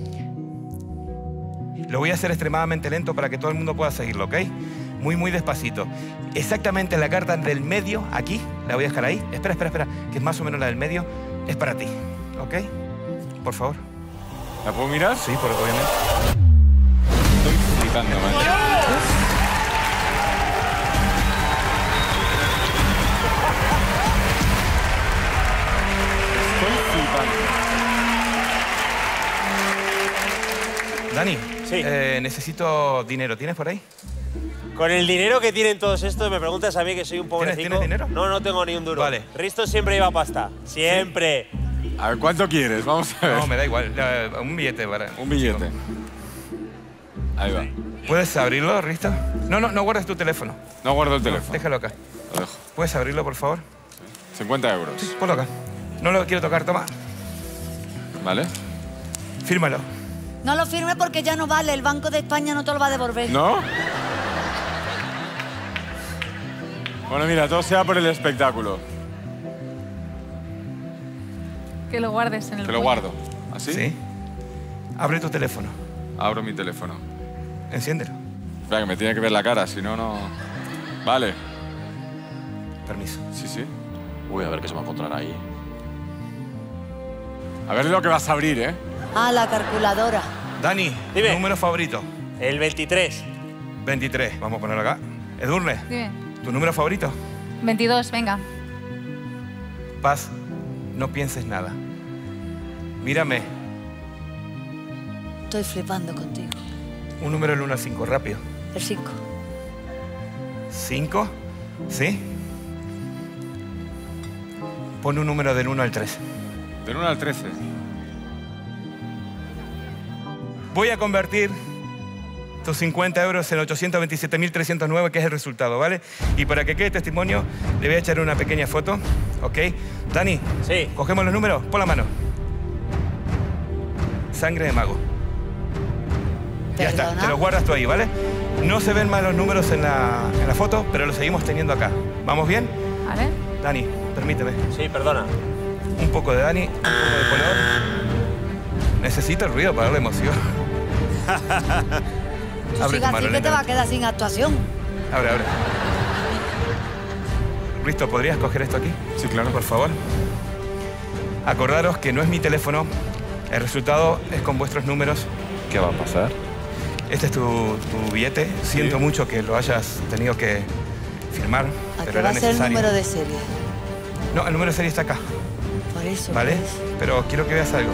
Lo voy a hacer extremadamente lento para que todo el mundo pueda seguirlo, ¿ok? Muy, muy despacito. Exactamente la carta del medio, aquí, la voy a dejar ahí. Espera, espera, espera, que es más o menos la del medio. Es para ti, ¿ok? Por favor. ¿La puedo mirar? Sí, por, obviamente. Estoy flipando, man. Estoy flipando. Dani, sí. eh, necesito dinero. ¿Tienes por ahí? Con el dinero que tienen todos estos, me preguntas a mí que soy un pobrecito. ¿Tienes, ¿Tienes dinero? No, no tengo ni un duro. Vale. Risto siempre iba a pasta. Siempre. ¿Sí? A ver, ¿cuánto quieres? Vamos a ver. No, me da igual. Uh, un billete para... Un billete. Ahí va. ¿Puedes abrirlo, Risto? No, no, no guardes tu teléfono. No guardo el teléfono. No, déjalo acá. Lo dejo. ¿Puedes abrirlo, por favor? cincuenta euros. Sí, ponlo acá. No lo quiero tocar, toma. ¿Vale? Fírmalo. No lo firme porque ya no vale. El Banco de España no te lo va a devolver. ¿No? Bueno, mira, todo sea por el espectáculo. Que lo guardes en el Que lo bolso. guardo. ¿Así? Sí. Abre tu teléfono. Abro mi teléfono. Enciéndelo. Espera, que me tiene que ver la cara, si no, no... Vale. Permiso. Sí, sí. Uy, a ver qué se va a encontrar ahí. A ver lo que vas a abrir, ¿eh? Ah, la calculadora. Dani, Dime. número favorito. El veintitrés. veintitrés. Vamos a ponerlo acá. Edurne, Dime. ¿tu número favorito? veintidós, venga. Paz, no pienses nada. Mírame. Estoy flipando contigo. Un número del uno al cinco, rápido. El cinco. ¿cinco? ¿Sí? Pon un número del uno al tres. Del uno al trece. Voy a convertir tus cincuenta euros en ochocientos veintisiete mil trescientos nueve, que es el resultado, ¿vale? Y para que quede testimonio, le voy a echar una pequeña foto, ¿ok? Dani, sí. Cogemos los números, pon la mano. Sangre de mago. Ya está, te los guardas tú ahí, ¿vale? No se ven más los números en la, en la foto, pero los seguimos teniendo acá. ¿Vamos bien? Vale. Dani, permíteme. Sí, perdona. Un poco de Dani, un poco de color. Necesito el ruido para darle emoción. Tú Abre sigas tu mano, así que te nena. va a quedar sin actuación. Abre, abre. Risto, ¿podrías coger esto aquí? Sí, claro. Por favor. Acordaros que no es mi teléfono. El resultado es con vuestros números. ¿Qué va a pasar? Este es tu, tu billete. Siento Sí. mucho que lo hayas tenido que firmar, ¿A pero qué era va a ser el necesario. número de serie? No, el número de serie está acá, Por eso. ¿vale? pues. Pero quiero que veas algo.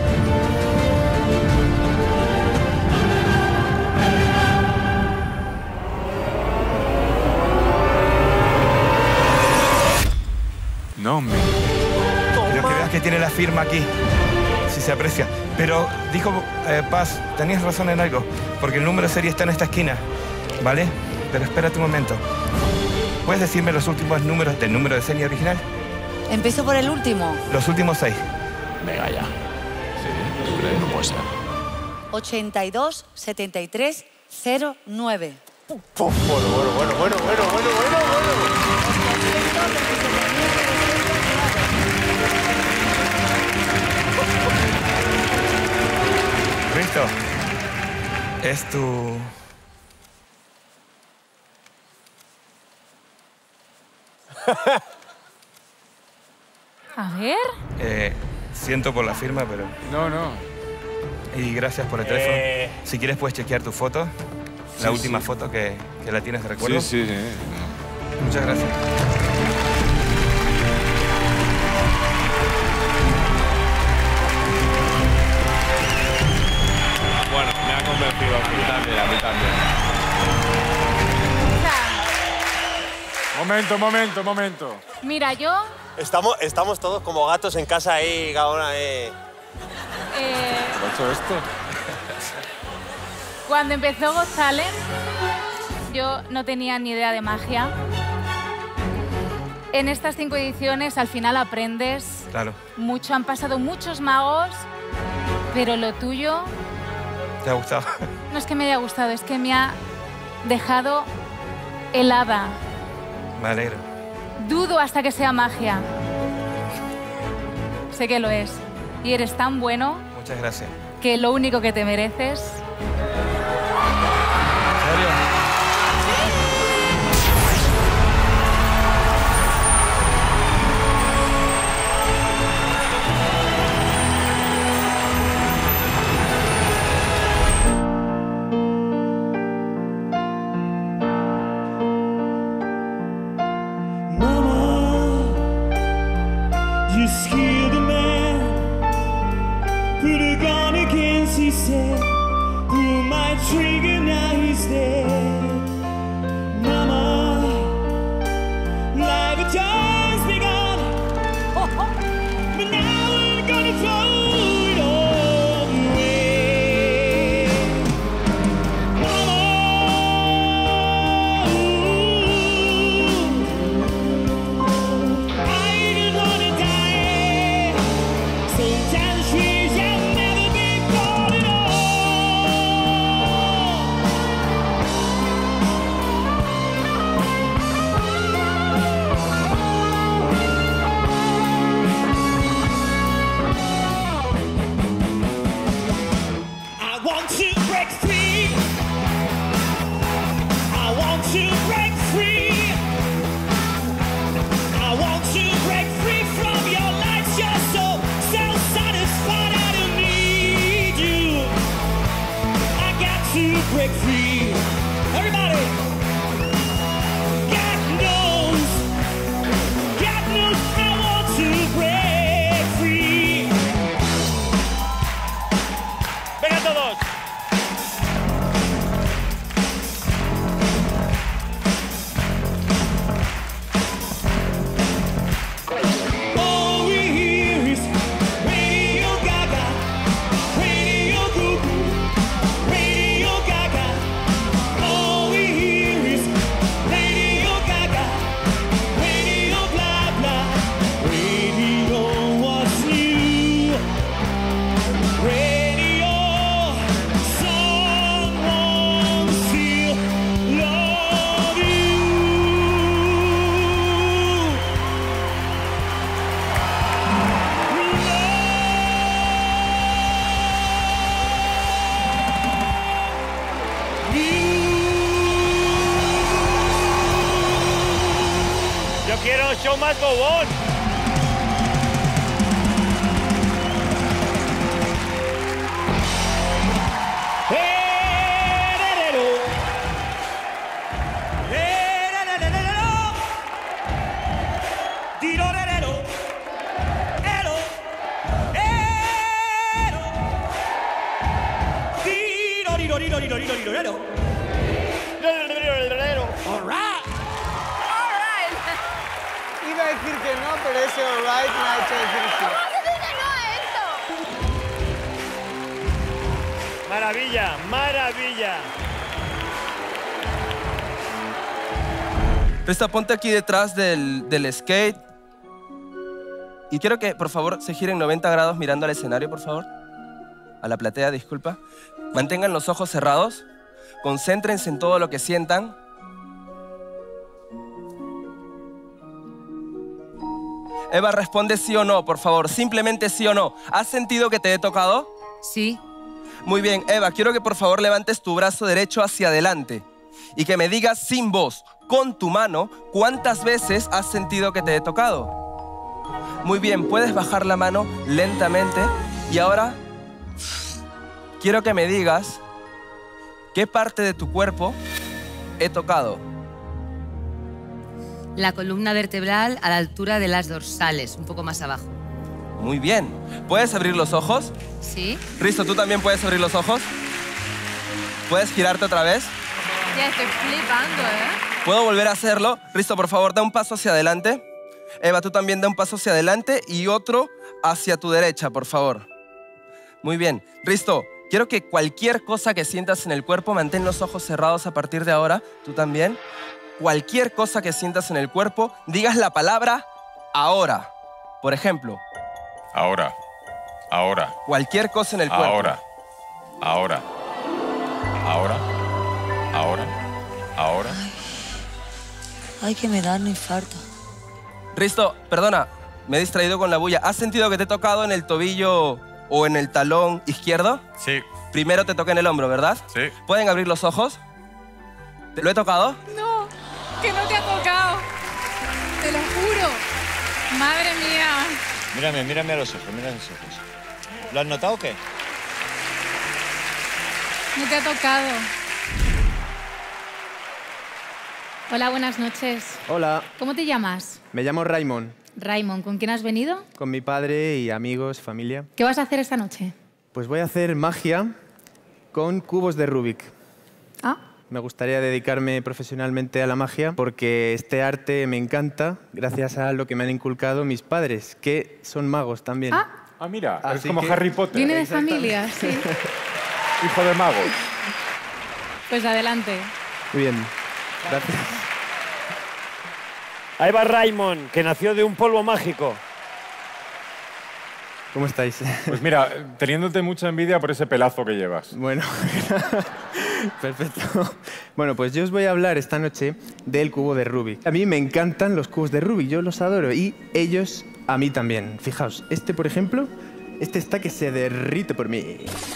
No, me... Quiero que veas que tiene la firma aquí, si se aprecia. Pero dijo eh, Paz, tenías razón en algo, porque el número de serie está en esta esquina, ¿vale? Pero espérate un momento. ¿Puedes decirme los últimos números del número de serie original? Empiezo por el último. Los últimos seis. Venga ya. Sí, no puede ser. ochenta y dos, setenta y tres, cero nueve. Bueno, bueno, bueno, bueno, bueno, bueno, bueno, bueno. Risto, es tu... A ver. Eh, siento por la firma, pero... No, no. Y gracias por el teléfono. Eh. Si quieres puedes chequear tu foto. La Sí, última sí. foto que, que la tienes de recuerdo. Sí, sí, sí. Muchas gracias. Bueno, me ha convencido. A mí también, a mí también. Momento, momento, momento. Mira, yo... Estamos, estamos todos como gatos en casa ahí, Gaona, eh. eh, ¿Lo he hecho esto? Cuando empezó Got Talent, yo no tenía ni idea de magia. En estas cinco ediciones, al final aprendes Claro. mucho. Han pasado muchos magos, pero lo tuyo ¿Te ha gustado? no es que me haya gustado, es que me ha dejado helada. Me alegro. Dudo hasta que sea magia. Sé que lo es. Y eres tan bueno Muchas gracias. que lo único que te mereces... Just killed a man, put a gun against his head, pull my trigger, now he's dead. Mama, life had just begun, but now we're gonna throw it all away. Mama, I didn't wanna die. Sometimes wish I'd never been born at all. I want to break free. I want to break free. I want to break free from your lights. You're so self-satisfied. I don't need you. I got to break free. Everybody. God knows. God knows I want to break free. ¡Venga todos! All we hear is Radio Gaga, Radio Goo Goo, Radio Gaga. All we hear is Radio Gaga, Radio blah blah, Radio what's new, Radio someone still love you. Yo quiero show must go on. Iba a decir que no, pero ese alright me ha hecho decir sí. Maravilla, maravilla. Presta, ponte aquí detrás del, del skate. Y quiero que, por favor, se giren noventa grados mirando al escenario, por favor. A la platea, disculpa. Mantengan los ojos cerrados. Concéntrense en todo lo que sientan. Eva, responde sí o no, por favor. Simplemente sí o no. ¿Has sentido que te he tocado? Sí. Muy bien, Eva, quiero que por favor levantes tu brazo derecho hacia adelante y que me digas sin voz, con tu mano, cuántas veces has sentido que te he tocado. Muy bien, puedes bajar la mano lentamente. Y ahora quiero que me digas qué parte de tu cuerpo he tocado. La columna vertebral a la altura de las dorsales, un poco más abajo. Muy bien. ¿Puedes abrir los ojos? Sí. Risto, ¿tú también puedes abrir los ojos? ¿Puedes girarte otra vez? Ya estoy flipando, ¿eh? ¿Puedo volver a hacerlo? Risto, por favor, da un paso hacia adelante. Eva, tú también da un paso hacia adelante y otro hacia tu derecha, por favor. Muy bien. Risto, quiero que cualquier cosa que sientas en el cuerpo, mantén los ojos cerrados a partir de ahora. Tú también. Cualquier cosa que sientas en el cuerpo, digas la palabra ahora. Por ejemplo. Ahora. Ahora. Cualquier cosa en el cuerpo. Ahora. Ahora. Ahora. Ahora. Ahora. Ay, que me da un infarto. Risto, perdona, me he distraído con la bulla. ¿Has sentido que te he tocado en el tobillo o en el talón izquierdo? Sí. Primero te toqué en el hombro, ¿verdad? Sí. ¿Pueden abrir los ojos? ¿Te lo he tocado? No, que no te ha tocado. Te lo juro. Madre mía. Mírame, mírame a los ojos, mírame a los ojos. ¿Lo has notado o qué? No te ha tocado. Hola, buenas noches. Hola, ¿Cómo te llamas? me llamo Raymon, Raymon. ¿Con quién has venido? con mi padre y amigos, familia. ¿Qué vas a hacer esta noche? Pues voy a hacer magia con cubos de Rubik. Ah. Me gustaría dedicarme profesionalmente a la magia porque este arte me encanta gracias a lo que me han inculcado mis padres, que son magos también. Ah. Ah, mira, es Así como que- Harry Potter. Viene de familia, sí. Hijo de mago. Pues adelante. Muy bien, gracias. Ahí va Raymon, que nació de un polvo mágico. ¿Cómo estáis? Pues mira, teniéndote mucha envidia por ese pelazo que llevas. Bueno, perfecto. Bueno, pues yo os voy a hablar esta noche del cubo de Rubik. A mí me encantan los cubos de Rubik, yo los adoro y ellos a mí también. Fijaos, este por ejemplo, este está que se derrite por mí.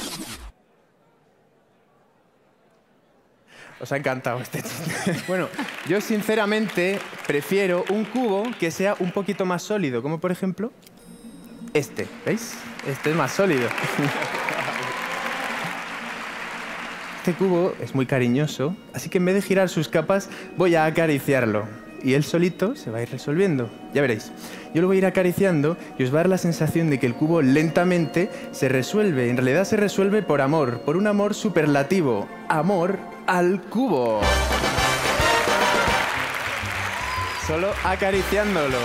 Os ha encantado este chiste. Bueno, yo sinceramente prefiero un cubo que sea un poquito más sólido, como por ejemplo este, ¿veis? Este es más sólido. Este cubo es muy cariñoso, así que en vez de girar sus capas, voy a acariciarlo. Y él solito se va a ir resolviendo. Ya veréis. Yo lo voy a ir acariciando y os va a dar la sensación de que el cubo lentamente se resuelve. En realidad se resuelve por amor, por un amor superlativo. Amor al cubo. Solo acariciándolo.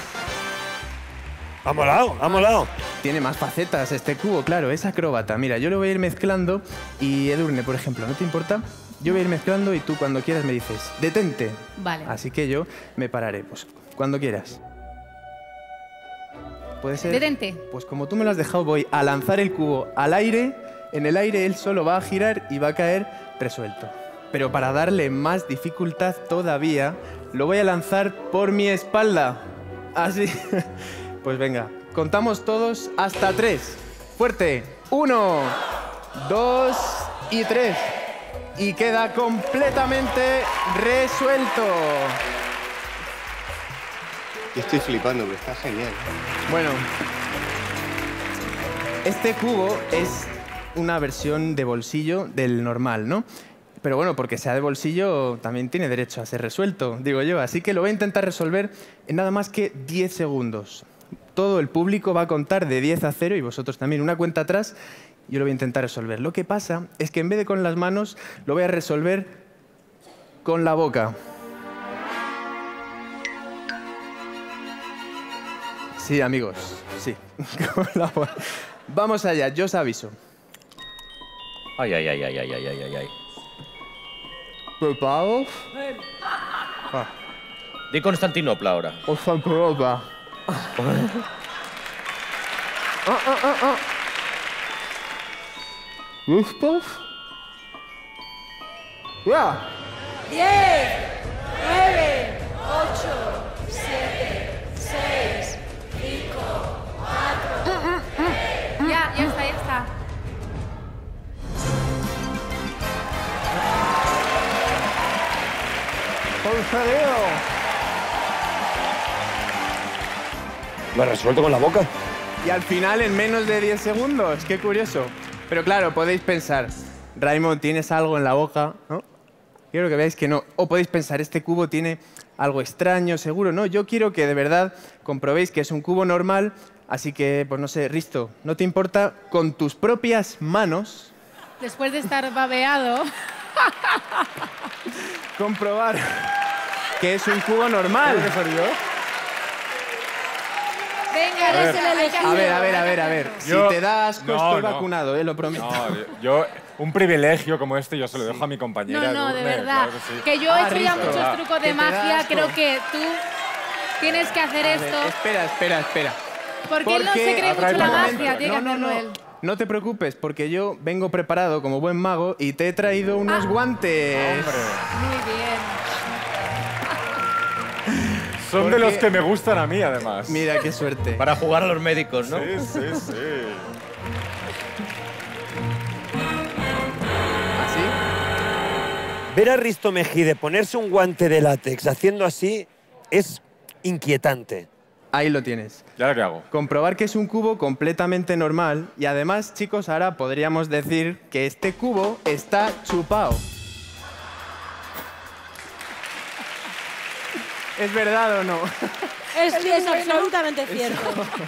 Ha molado, ha molado. Tiene más facetas este cubo, claro, es acróbata. Mira, yo lo voy a ir mezclando y Edurne, por ejemplo, ¿no te importa? Yo voy a ir mezclando y tú cuando quieras me dices, detente. Vale. Así que yo me pararé, pues, cuando quieras. ¿Puede ser? Detente. Pues como tú me lo has dejado, voy a lanzar el cubo al aire. En el aire él solo va a girar y va a caer resuelto. Pero para darle más dificultad todavía, lo voy a lanzar por mi espalda. Así. Pues venga, contamos todos hasta tres. Fuerte. Uno, dos y tres. Y queda completamente resuelto. Yo estoy flipando, pero está genial. Bueno, este cubo es una versión de bolsillo del normal, ¿no? Pero bueno, porque sea de bolsillo también tiene derecho a ser resuelto, digo yo. Así que lo voy a intentar resolver en nada más que diez segundos. Todo el público va a contar de diez a cero y vosotros también una cuenta atrás. Yo lo voy a intentar resolver. Lo que pasa es que en vez de con las manos, lo voy a resolver con la boca. Sí, amigos, sí. Con la boca. Vamos allá, yo os aviso. Ay, ay, ay, ay, ay, ay, ay, ay, ay. ¿Preparados? Ah. Di Constantinopla ahora. Constantinopla. Ah, ah, ah, ah. ¿Listos? ¡Ya! diez, nueve, ocho, siete, seis, cinco, cuatro, tres. Ya, ya está, ya está. ¡Conseguido! Lo has resuelto con la boca. Y al final en menos de diez segundos. Qué curioso. Pero claro, podéis pensar, Raymon, tienes algo en la boca, ¿no? Quiero que veáis que no. O podéis pensar, este cubo tiene algo extraño, seguro. No, yo quiero que de verdad comprobéis que es un cubo normal. Así que, pues no sé, Risto, ¿no te importa con tus propias manos Después de estar babeado. comprobar que es un cubo normal? Venga, A ver, eres el elegido. a ver, a ver, a ver, a ver. Yo- Si te das asco, no, estoy no. vacunado, eh, lo prometo. No, yo, un privilegio como este yo se lo dejo a mi compañera. No, no, de Edurne, verdad. claro que sí. Que yo he Ah, hecho ya Risto, muchos va. trucos Que de te da magia. asco. Creo que tú tienes que hacer A ver, esto. espera, espera, espera. Porque él no se cree mucho la magia. Tiene que no, no, hacerlo no. él. No te preocupes, porque yo vengo preparado como buen mago y te he traído unos guantes. Muy bien. Son de Porque- los que me gustan a mí, además. Mira, qué suerte. Para jugar a los médicos, ¿no? Sí, sí, sí. ¿Así? Ver a Risto Mejide ponerse un guante de látex haciendo así es inquietante. Ahí lo tienes. ¿Y ahora qué hago? Comprobar que es un cubo completamente normal y además, chicos, ahora podríamos decir que este cubo está chupado. ¿Es verdad o no? Es, es absolutamente cierto.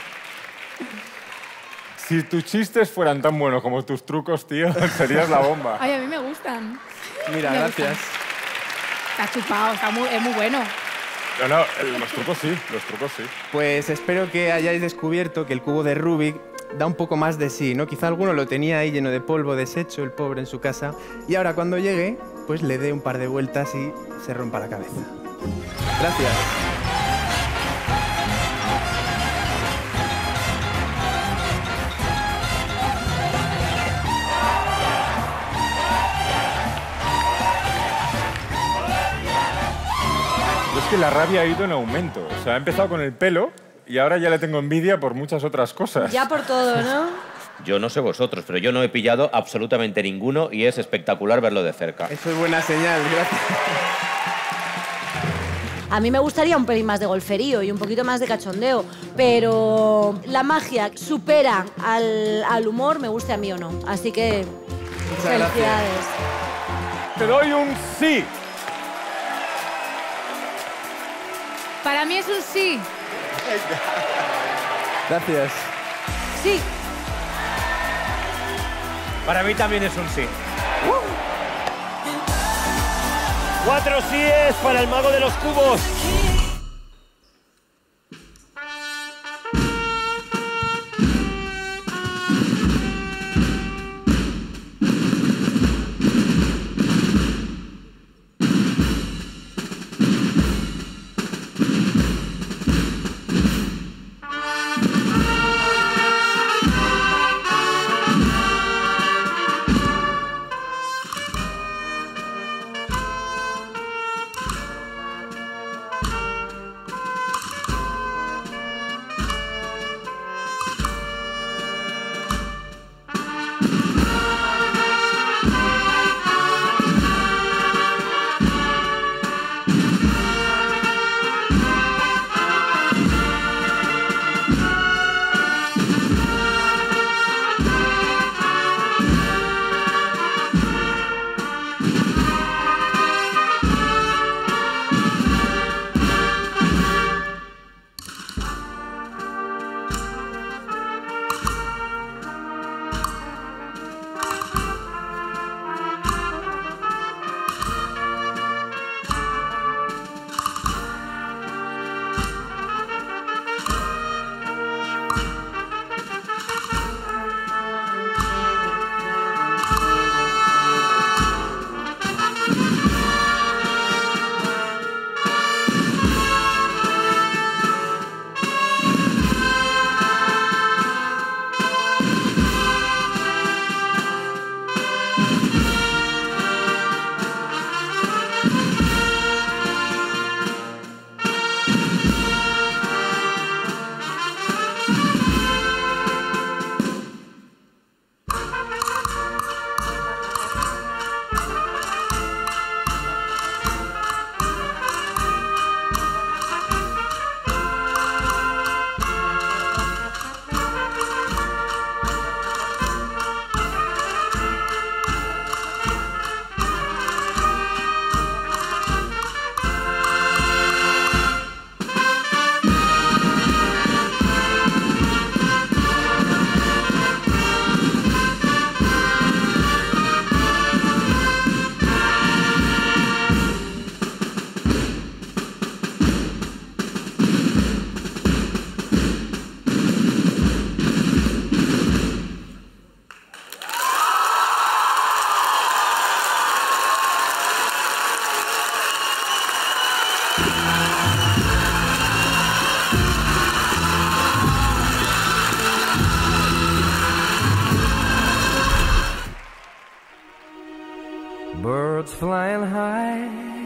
Si tus chistes fueran tan buenos como tus trucos, tío, serías la bomba. Ay, a mí me gustan. Mira, Me gracias. Está chupado, está muy, es muy bueno. No, no, el- los trucos sí, los trucos sí. Pues espero que hayáis descubierto que el cubo de Rubik da un poco más de sí, ¿no? Quizá alguno lo tenía ahí lleno de polvo, deshecho, el pobre en su casa, y ahora cuando llegue, pues le dé un par de vueltas y se rompa la cabeza. Gracias. Yo es que la rabia ha ido en aumento. O sea, ha empezado con el pelo y ahora ya le tengo envidia por muchas otras cosas. Ya por todo, ¿no? Yo no sé vosotros, pero yo no he pillado absolutamente ninguno y es espectacular verlo de cerca. Eso es buena señal, gracias. A mí me gustaría un pelín más de golferío y un poquito más de cachondeo, pero la magia supera al, al humor, me guste a mí o no. Así que, Muchas felicidades. gracias. Te doy un sí. Para mí es un sí. Gracias. Sí. Para mí también es un sí. Cuatro síes para el mago de los cubos. flying high.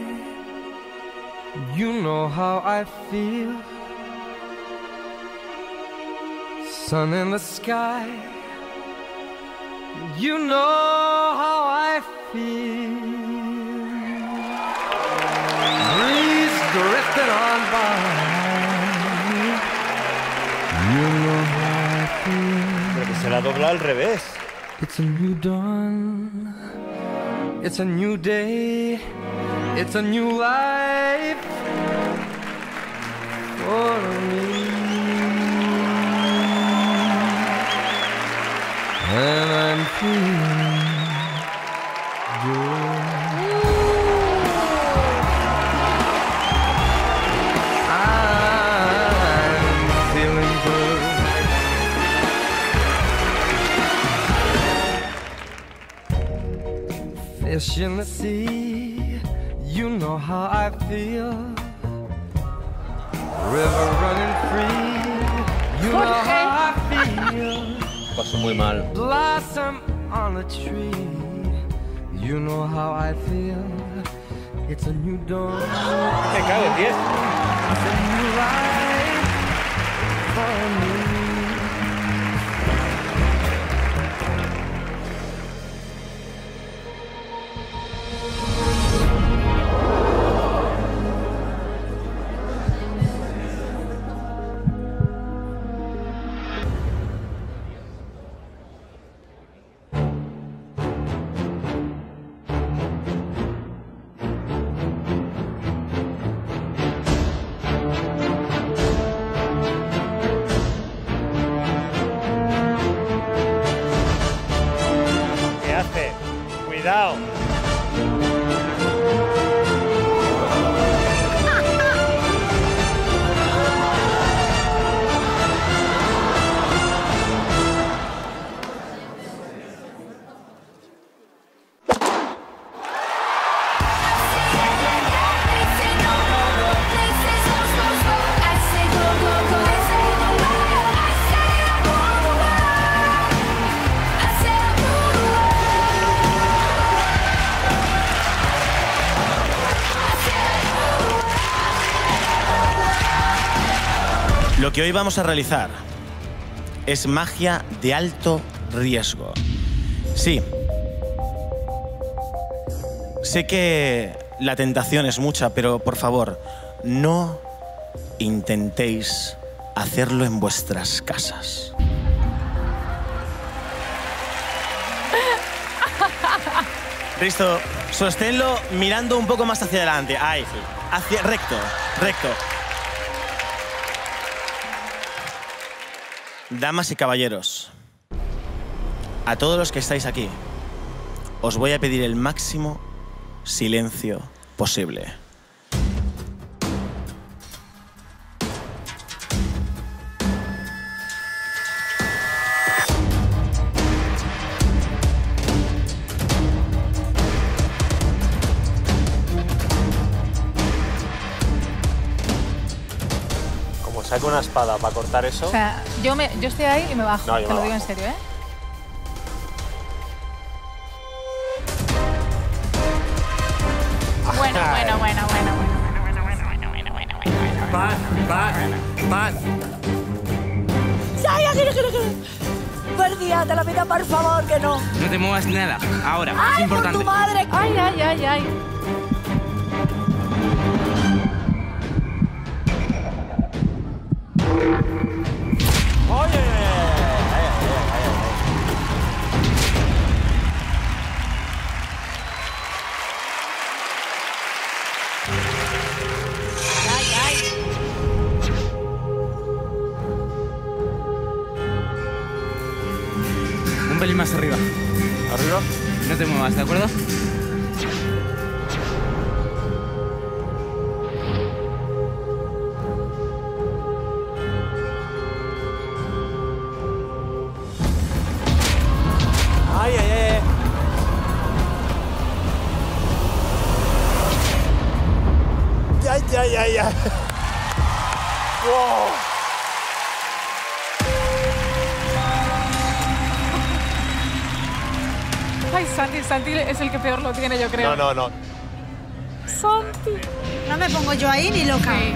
You know how I feel. Sun in the sky. You know how I feel. Breeze drifting on by. You know how I feel. Pero que se la dobla al revés. It's a new dawn. It's a new day. It's a new life for me. And I'm feeling good. I'm feeling good. Fish in the sea, you know how I feel. River running free, you know how I feel. Paso muy mal. Blossom on a tree, you know how I feel. It's a new dawn. Me cago en diez. It's a new life for me. Cuidado. Lo que hoy vamos a realizar es magia de alto riesgo. Sí. Sé que la tentación es mucha, pero por favor, no intentéis hacerlo en vuestras casas. Risto, sosténlo mirando un poco más hacia adelante. Ahí, hacia recto, recto. Damas y caballeros, a todos los que estáis aquí, os voy a pedir el máximo silencio posible. Saco una espada para cortar eso. O sea, yo, me, yo estoy ahí y me bajo. No, yo te me lo digo bajo. en serio, ¿eh? Bueno, bueno, bueno, bueno, bueno, bueno, bueno, bueno, bueno, bueno. Paz, paz, paz. ¡Ya, ya, quiero, quiero, quiero! Perdía, te la pido, por favor, que no. No te muevas nada. Ahora, ¡Ay, es importante. por tu madre! ¡Ay, ay, ay, ay! Oye, Un pelín más arriba. ¿Arriba? No te muevas, ¿de acuerdo? Ay, ay, ay. Ya, ya, ya, ya. Wow. Ay, Santi, Santi es el que peor lo tiene, yo creo. No, no, no. Santi. No me pongo yo ahí ni loca. Sí.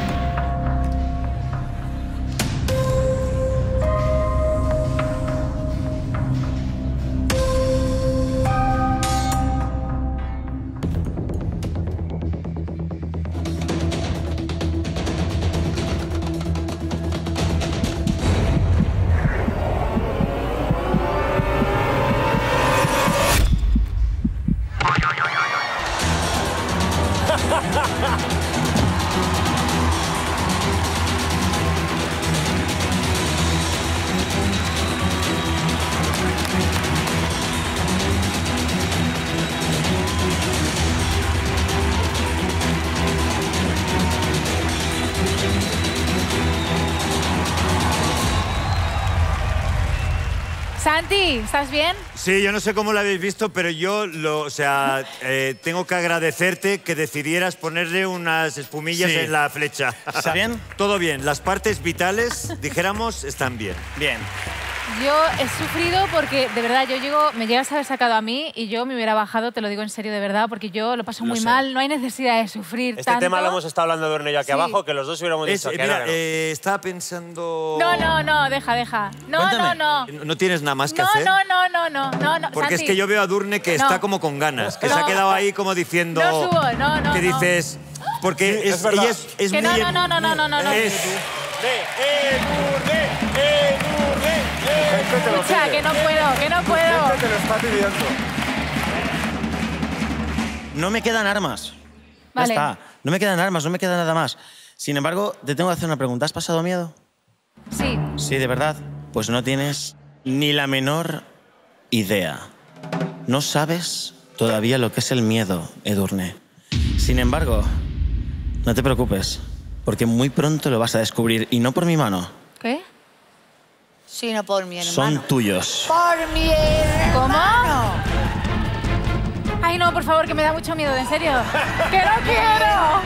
Santi, ¿estás bien? Sí, yo no sé cómo lo habéis visto, pero yo lo, o sea, eh, tengo que agradecerte que decidieras ponerle unas espumillas Sí. en la flecha. ¿Está bien? Todo bien. Las partes vitales, dijéramos, están bien. Bien. Yo he sufrido porque, de verdad, yo llego, me llegas a haber sacado a mí y yo me hubiera bajado, te lo digo en serio, de verdad, porque yo lo paso Lo muy sé. mal, no hay necesidad de sufrir Este tanto. tema lo hemos estado hablando Durne y yo aquí Sí. abajo, que los dos hubiéramos Es, dicho eh, que mira, no, que no. eh, estaba pensando... No, no, no, deja, deja. No, Cuéntame. no, no. ¿No tienes nada más que No, hacer? no, no, no, no, no, no. Porque Santi. es que yo veo a Durne que No. está como con ganas, que se No. ha quedado ahí como diciendo... No subo, no, no, Que no. dices... Porque Sí, es, es verdad. ella es, es Que muy... no, no, no, no, no, no, no, no. Es, ¡Eh, Durne! ¡Eh, Durne! ¡Eh, Durne! Te lo Escucha, pide. que no puedo, que no puedo. Gente te lo está pidiendo. No me quedan armas. Vale. Ya está. No me quedan armas, no me queda nada más. Sin embargo, te tengo que hacer una pregunta. ¿Has pasado miedo? Sí. Sí, de verdad. Pues no tienes ni la menor idea. No sabes todavía lo que es el miedo, Edurne. Sin embargo, no te preocupes, porque muy pronto lo vas a descubrir, y no por mi mano. ¿Qué? Sí, no por mi hermano. Son tuyos. Por mi hermano. ¿Cómo? Ay, no, por favor, que me da mucho miedo, en serio. ¡Que no quiero!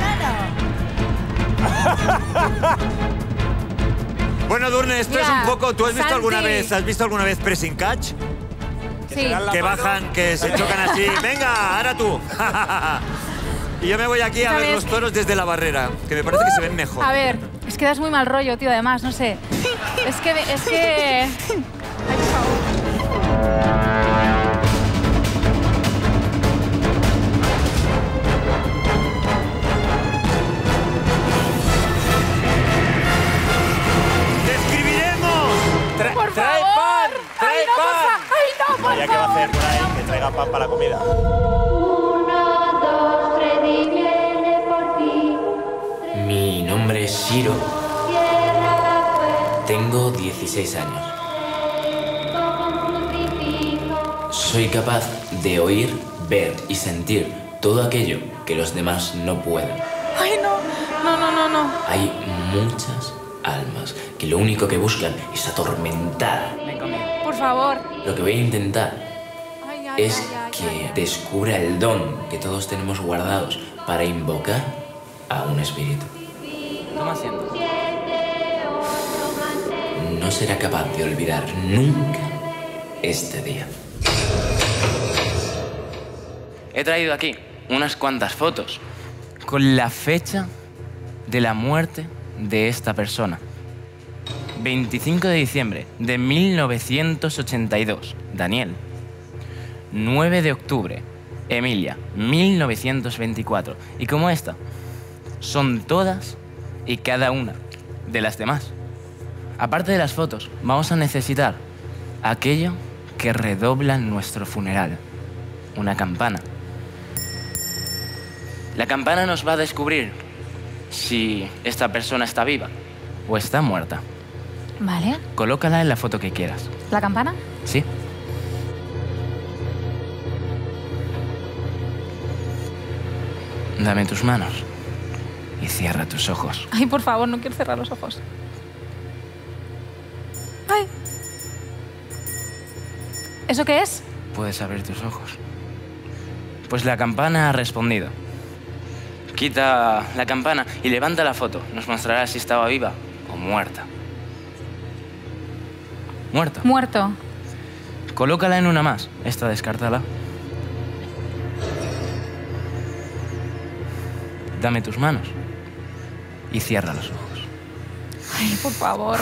Bueno, Durne, esto Mira, es un poco... ¿Tú has visto Santi. alguna vez, has visto alguna vez Pressing Catch? Sí. Que bajan, que se chocan así. Venga, ahora tú. Y yo me voy aquí a ver ¿Sabes? los toros desde la barrera, que me parece que se ven mejor. A ver, es que das muy mal rollo, tío, además, no sé. Es que... Es que... Ay, por favor. ¡Describiremos! Tra- ¡Por ¡Trae favor! pan! ¡Trae ¡Ay, no, por pan! fa- ¡Ay, no, por Vaya, ¿qué va a favor! hacer por ahí? Que traiga pan para la comida. Mi nombre es Shiro. Tengo dieciséis años. Soy capaz de oír, ver y sentir todo aquello que los demás no pueden. ¡Ay, no! No, no, no, no. Hay muchas almas que lo único que buscan es atormentar. Por favor. Lo que voy a intentar Ay, ay, es ay, ay, que ay. descubra el don que todos tenemos guardados para invocar a un espíritu. Toma asiento. No será capaz de olvidar nunca este día. He traído aquí unas cuantas fotos con la fecha de la muerte de esta persona. veinticinco de diciembre de mil novecientos ochenta y dos, Daniel. nueve de octubre, Emilia, mil novecientos veinticuatro. Y como esta, son todas y cada una de las demás. Aparte de las fotos, vamos a necesitar aquello que redobla en nuestro funeral. Una campana. La campana nos va a descubrir si esta persona está viva o está muerta. Vale. Colócala en la foto que quieras. ¿La campana? ¿Sí? Dame tus manos y cierra tus ojos. Ay, por favor, no quiero cerrar los ojos. Ay. ¿Eso qué es? Puedes abrir tus ojos. Pues la campana ha respondido. Quita la campana y levanta la foto. Nos mostrará si estaba viva o muerta. Muerto. Muerto. Colócala en una más. Esta descártala. Dame tus manos y cierra los ojos. Ay, por favor.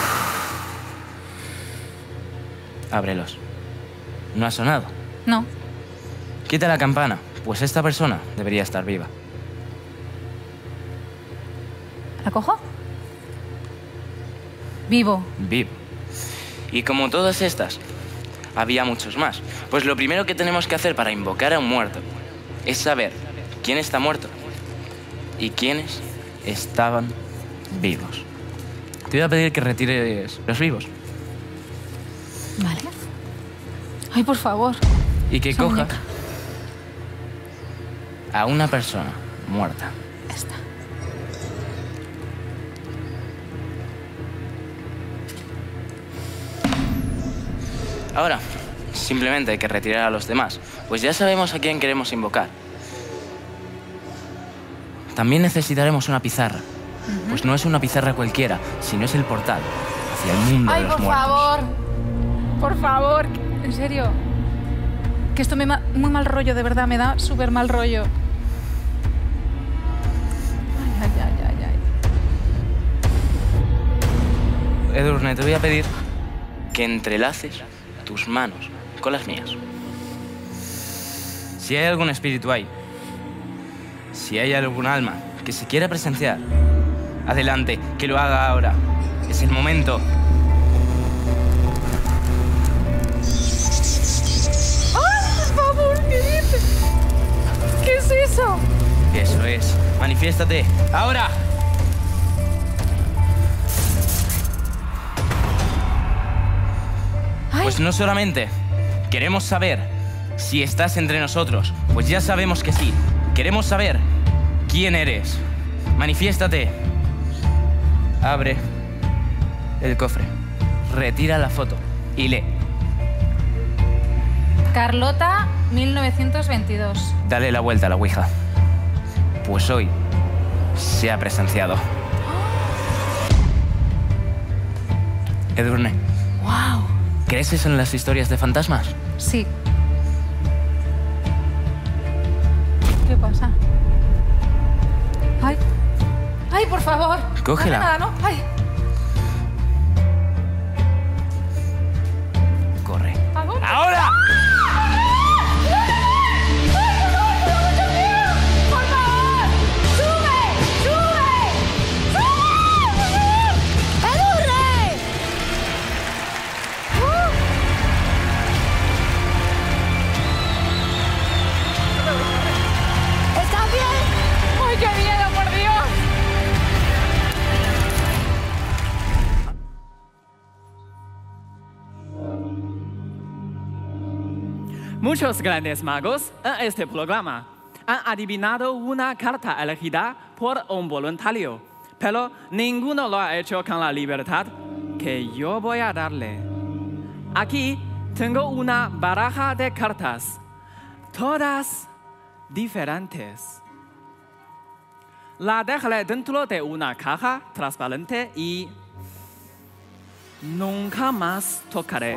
Ábrelos. ¿No ha sonado? No. Quita la campana, pues esta persona debería estar viva. ¿La cojo? Vivo. Vivo. Y como todas estas, había muchos más. Pues lo primero que tenemos que hacer para invocar a un muerto es saber quién está muerto y quiénes estaban vivos. Te voy a pedir que retires los vivos. Vale. Ay, por favor. Y que Esa cojas muñeca. a una persona muerta. Esta. Ahora, simplemente hay que retirar a los demás, pues ya sabemos a quién queremos invocar. También necesitaremos una pizarra, pues no es una pizarra cualquiera, sino es el portal hacia el mundo Ay, de los por muertos. favor. Por favor. En serio. Que esto me da muy mal rollo, de verdad, me da súper mal rollo. Ay, ay, ay, ay, ay. Edurne, te voy a pedir que entrelaces tus manos con las mías. Si hay algún espíritu ahí, si hay algún alma que se quiera presenciar, adelante, que lo haga ahora. Es el momento. ¡Ay, por favor! ¿Qué dices? ¿Qué es eso? Eso es. Manifiéstate. ¡Ahora! Pues no solamente queremos saber si estás entre nosotros, pues ya sabemos que sí. Queremos saber quién eres. Manifiéstate. Abre el cofre. Retira la foto y lee. Carlota, mil novecientos veintidós. Dale la vuelta a la ouija. Pues hoy se ha presenciado. Edurne. ¡Wow! ¿Crees en las historias de fantasmas? Sí. ¿Qué pasa? ¡Ay! ¡Ay, por favor! Cógela. No hace nada, ¿no? ¡Ay! Corre. ¿Ahora? ¡Ahora! ¡Por favor! ¡Sube! ¡Sube! ¡Sube! ¡Edurne! ¿Estás bien? ¡Ay, qué miedo, por Dios! Muchos grandes magos en este programa han adivinado una carta elegida por un voluntario, pero ninguno lo ha hecho con la libertad que yo voy a darle. Aquí tengo una baraja de cartas, todas diferentes. La dejaré dentro de una caja transparente y nunca más tocaré.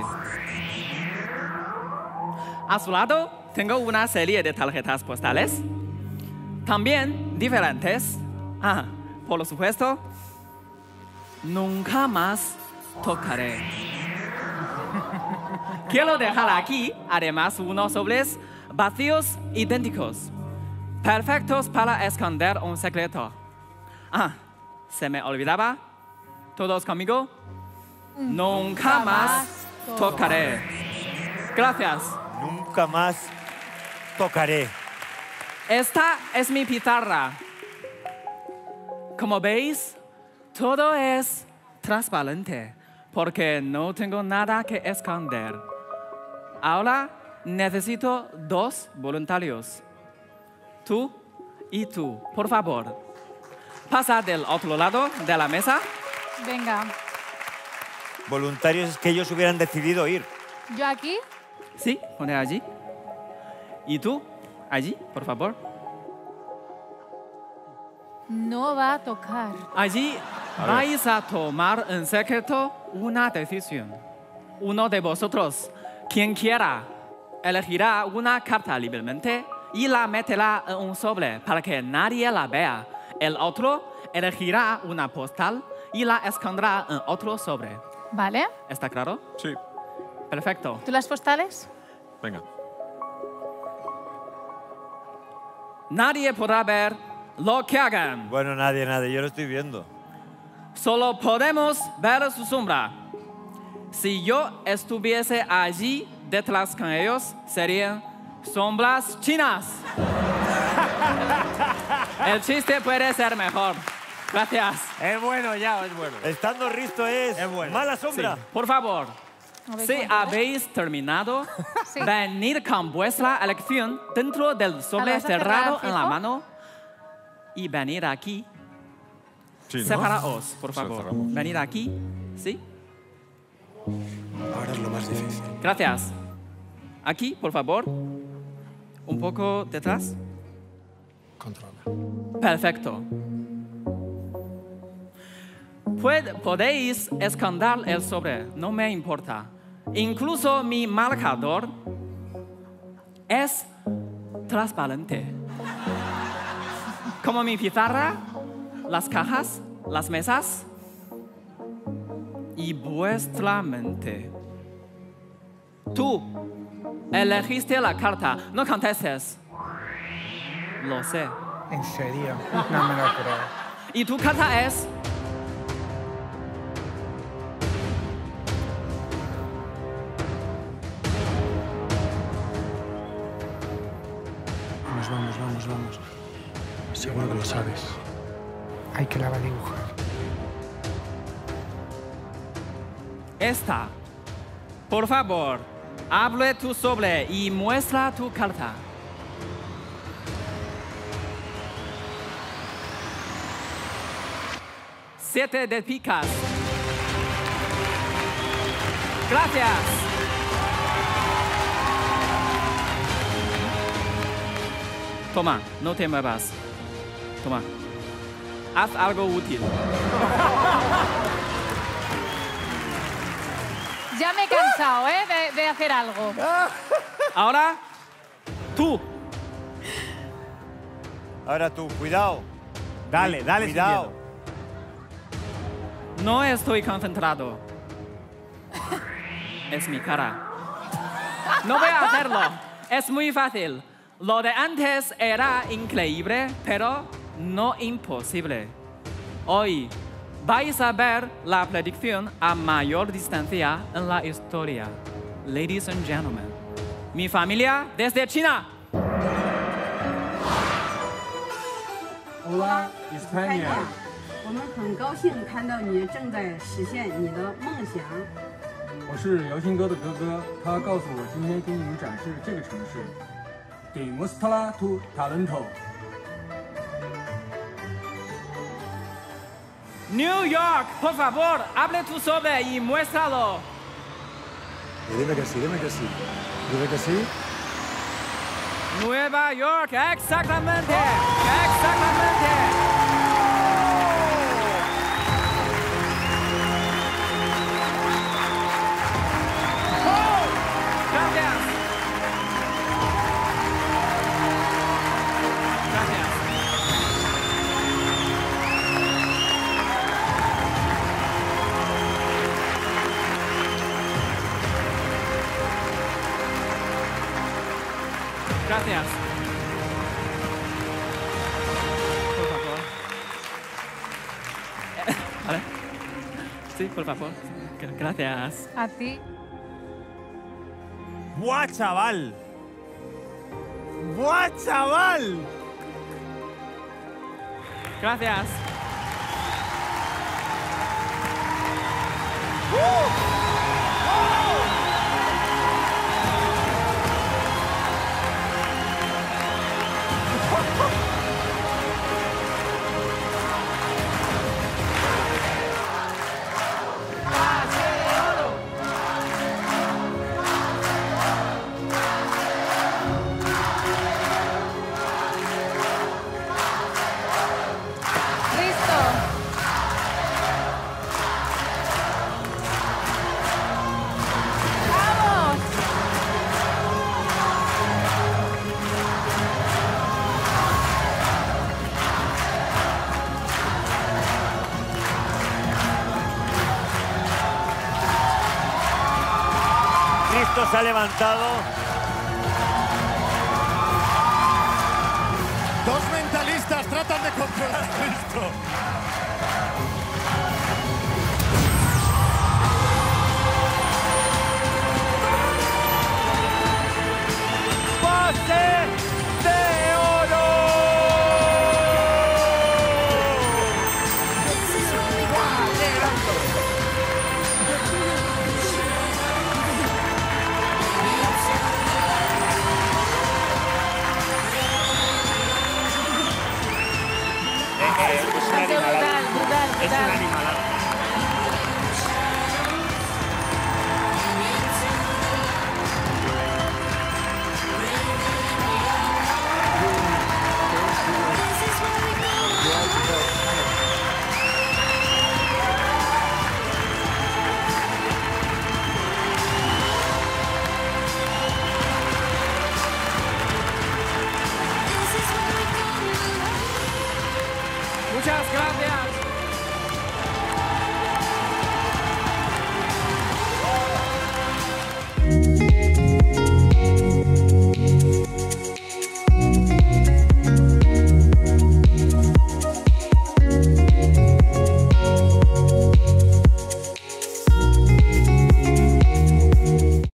A su lado tengo una serie de tarjetas postales, también diferentes. Ah, por supuesto, nunca más tocaré. Quiero dejar aquí, además, unos sobres vacíos idénticos, perfectos para esconder un secreto. Ah, se me olvidaba. ¿Todos conmigo? Nunca más tocaré. Gracias. Nunca más tocaré. Esta es mi pizarra. Como veis, todo es transparente porque no tengo nada que esconder. Ahora necesito dos voluntarios. Tú y tú, por favor. Pasa del otro lado de la mesa. Venga. Voluntarios es que ellos hubieran decidido ir. ¿Yo aquí? Sí, pone allí. ¿Y tú? Allí, por favor. No va a tocar. Allí A ver. vais a tomar en secreto una decisión. Uno de vosotros, quien quiera, elegirá una carta libremente y la meterá en un sobre para que nadie la vea. El otro elegirá una postal y la esconderá en otro sobre. Vale. ¿Está claro? Sí. Perfecto. ¿Tú las postales? Venga. Nadie podrá ver lo que hagan. Bueno, nadie, nadie. Yo lo estoy viendo. Solo podemos ver su sombra. Si yo estuviese allí detrás con ellos, serían sombras chinas. El chiste puede ser mejor. Gracias. Es bueno ya, es bueno. Estando Risto es, Es bueno. mala sombra. Sí. Por favor, ver, si ¿cómo? habéis terminado, Sí. venid con vuestra elección dentro del Ah, ¿lo sobre vas a cerrado cerrar, en la fijo? mano y venid aquí. Sí, ¿no? Separaos, por Sí, favor. cerramos. Venid aquí. ¿Sí? Ahora es lo más difícil. Gracias. Aquí, por favor. Un poco detrás. Controla. Perfecto. Pued- podéis esconder el sobre, no me importa. Incluso mi marcador es transparente. Como mi pizarra, las cajas, las mesas y vuestra mente. Tú elegiste la carta, no contestes. Lo sé. ¿En serio? No me lo creo. Y tu carta es... Vamos, vamos, vamos, vamos. Seguro que lo sabes. Hay que la va a dibujar. Esta. Por favor, abre tu sobre y muestra tu carta. Siete de picas. Gracias. Toma, no te muevas. Toma. Haz algo útil. Ya me he cansado, ¿eh? De, de hacer algo. Ahora, tú. Ahora tú, cuidado. Dale, dale sin Cuidado. miedo. No estoy concentrado. Es mi cara. No voy a hacerlo. Es muy fácil. Lo de antes era increíble, pero no imposible. Hoy vais a ver la predicción a mayor distancia en la historia. Ladies and gentlemen, mi familia desde China. Hola, España. 我们很高兴看到你正在实现你的梦想。 我是姚鑫哥的哥哥，他告诉我今天给你们展示这个城市。Demuestra tu talento。 New York, por favor, abre tu sobre y muéstralo. Y dime que sí, dime que sí. Dime que sí. Nueva York, exactamente, exactamente. Gracias. Gracias. Gracias. Por favor. ¿Vale? Sí, por favor. Gracias. A ti. ¡Buah, chaval! ¡Buah, chaval! Gracias. Listo. Risto se ha levantado. Dos mentalistas tratan de controlar a Risto. ¡Pase de oro! Brutal, brutal, brutal.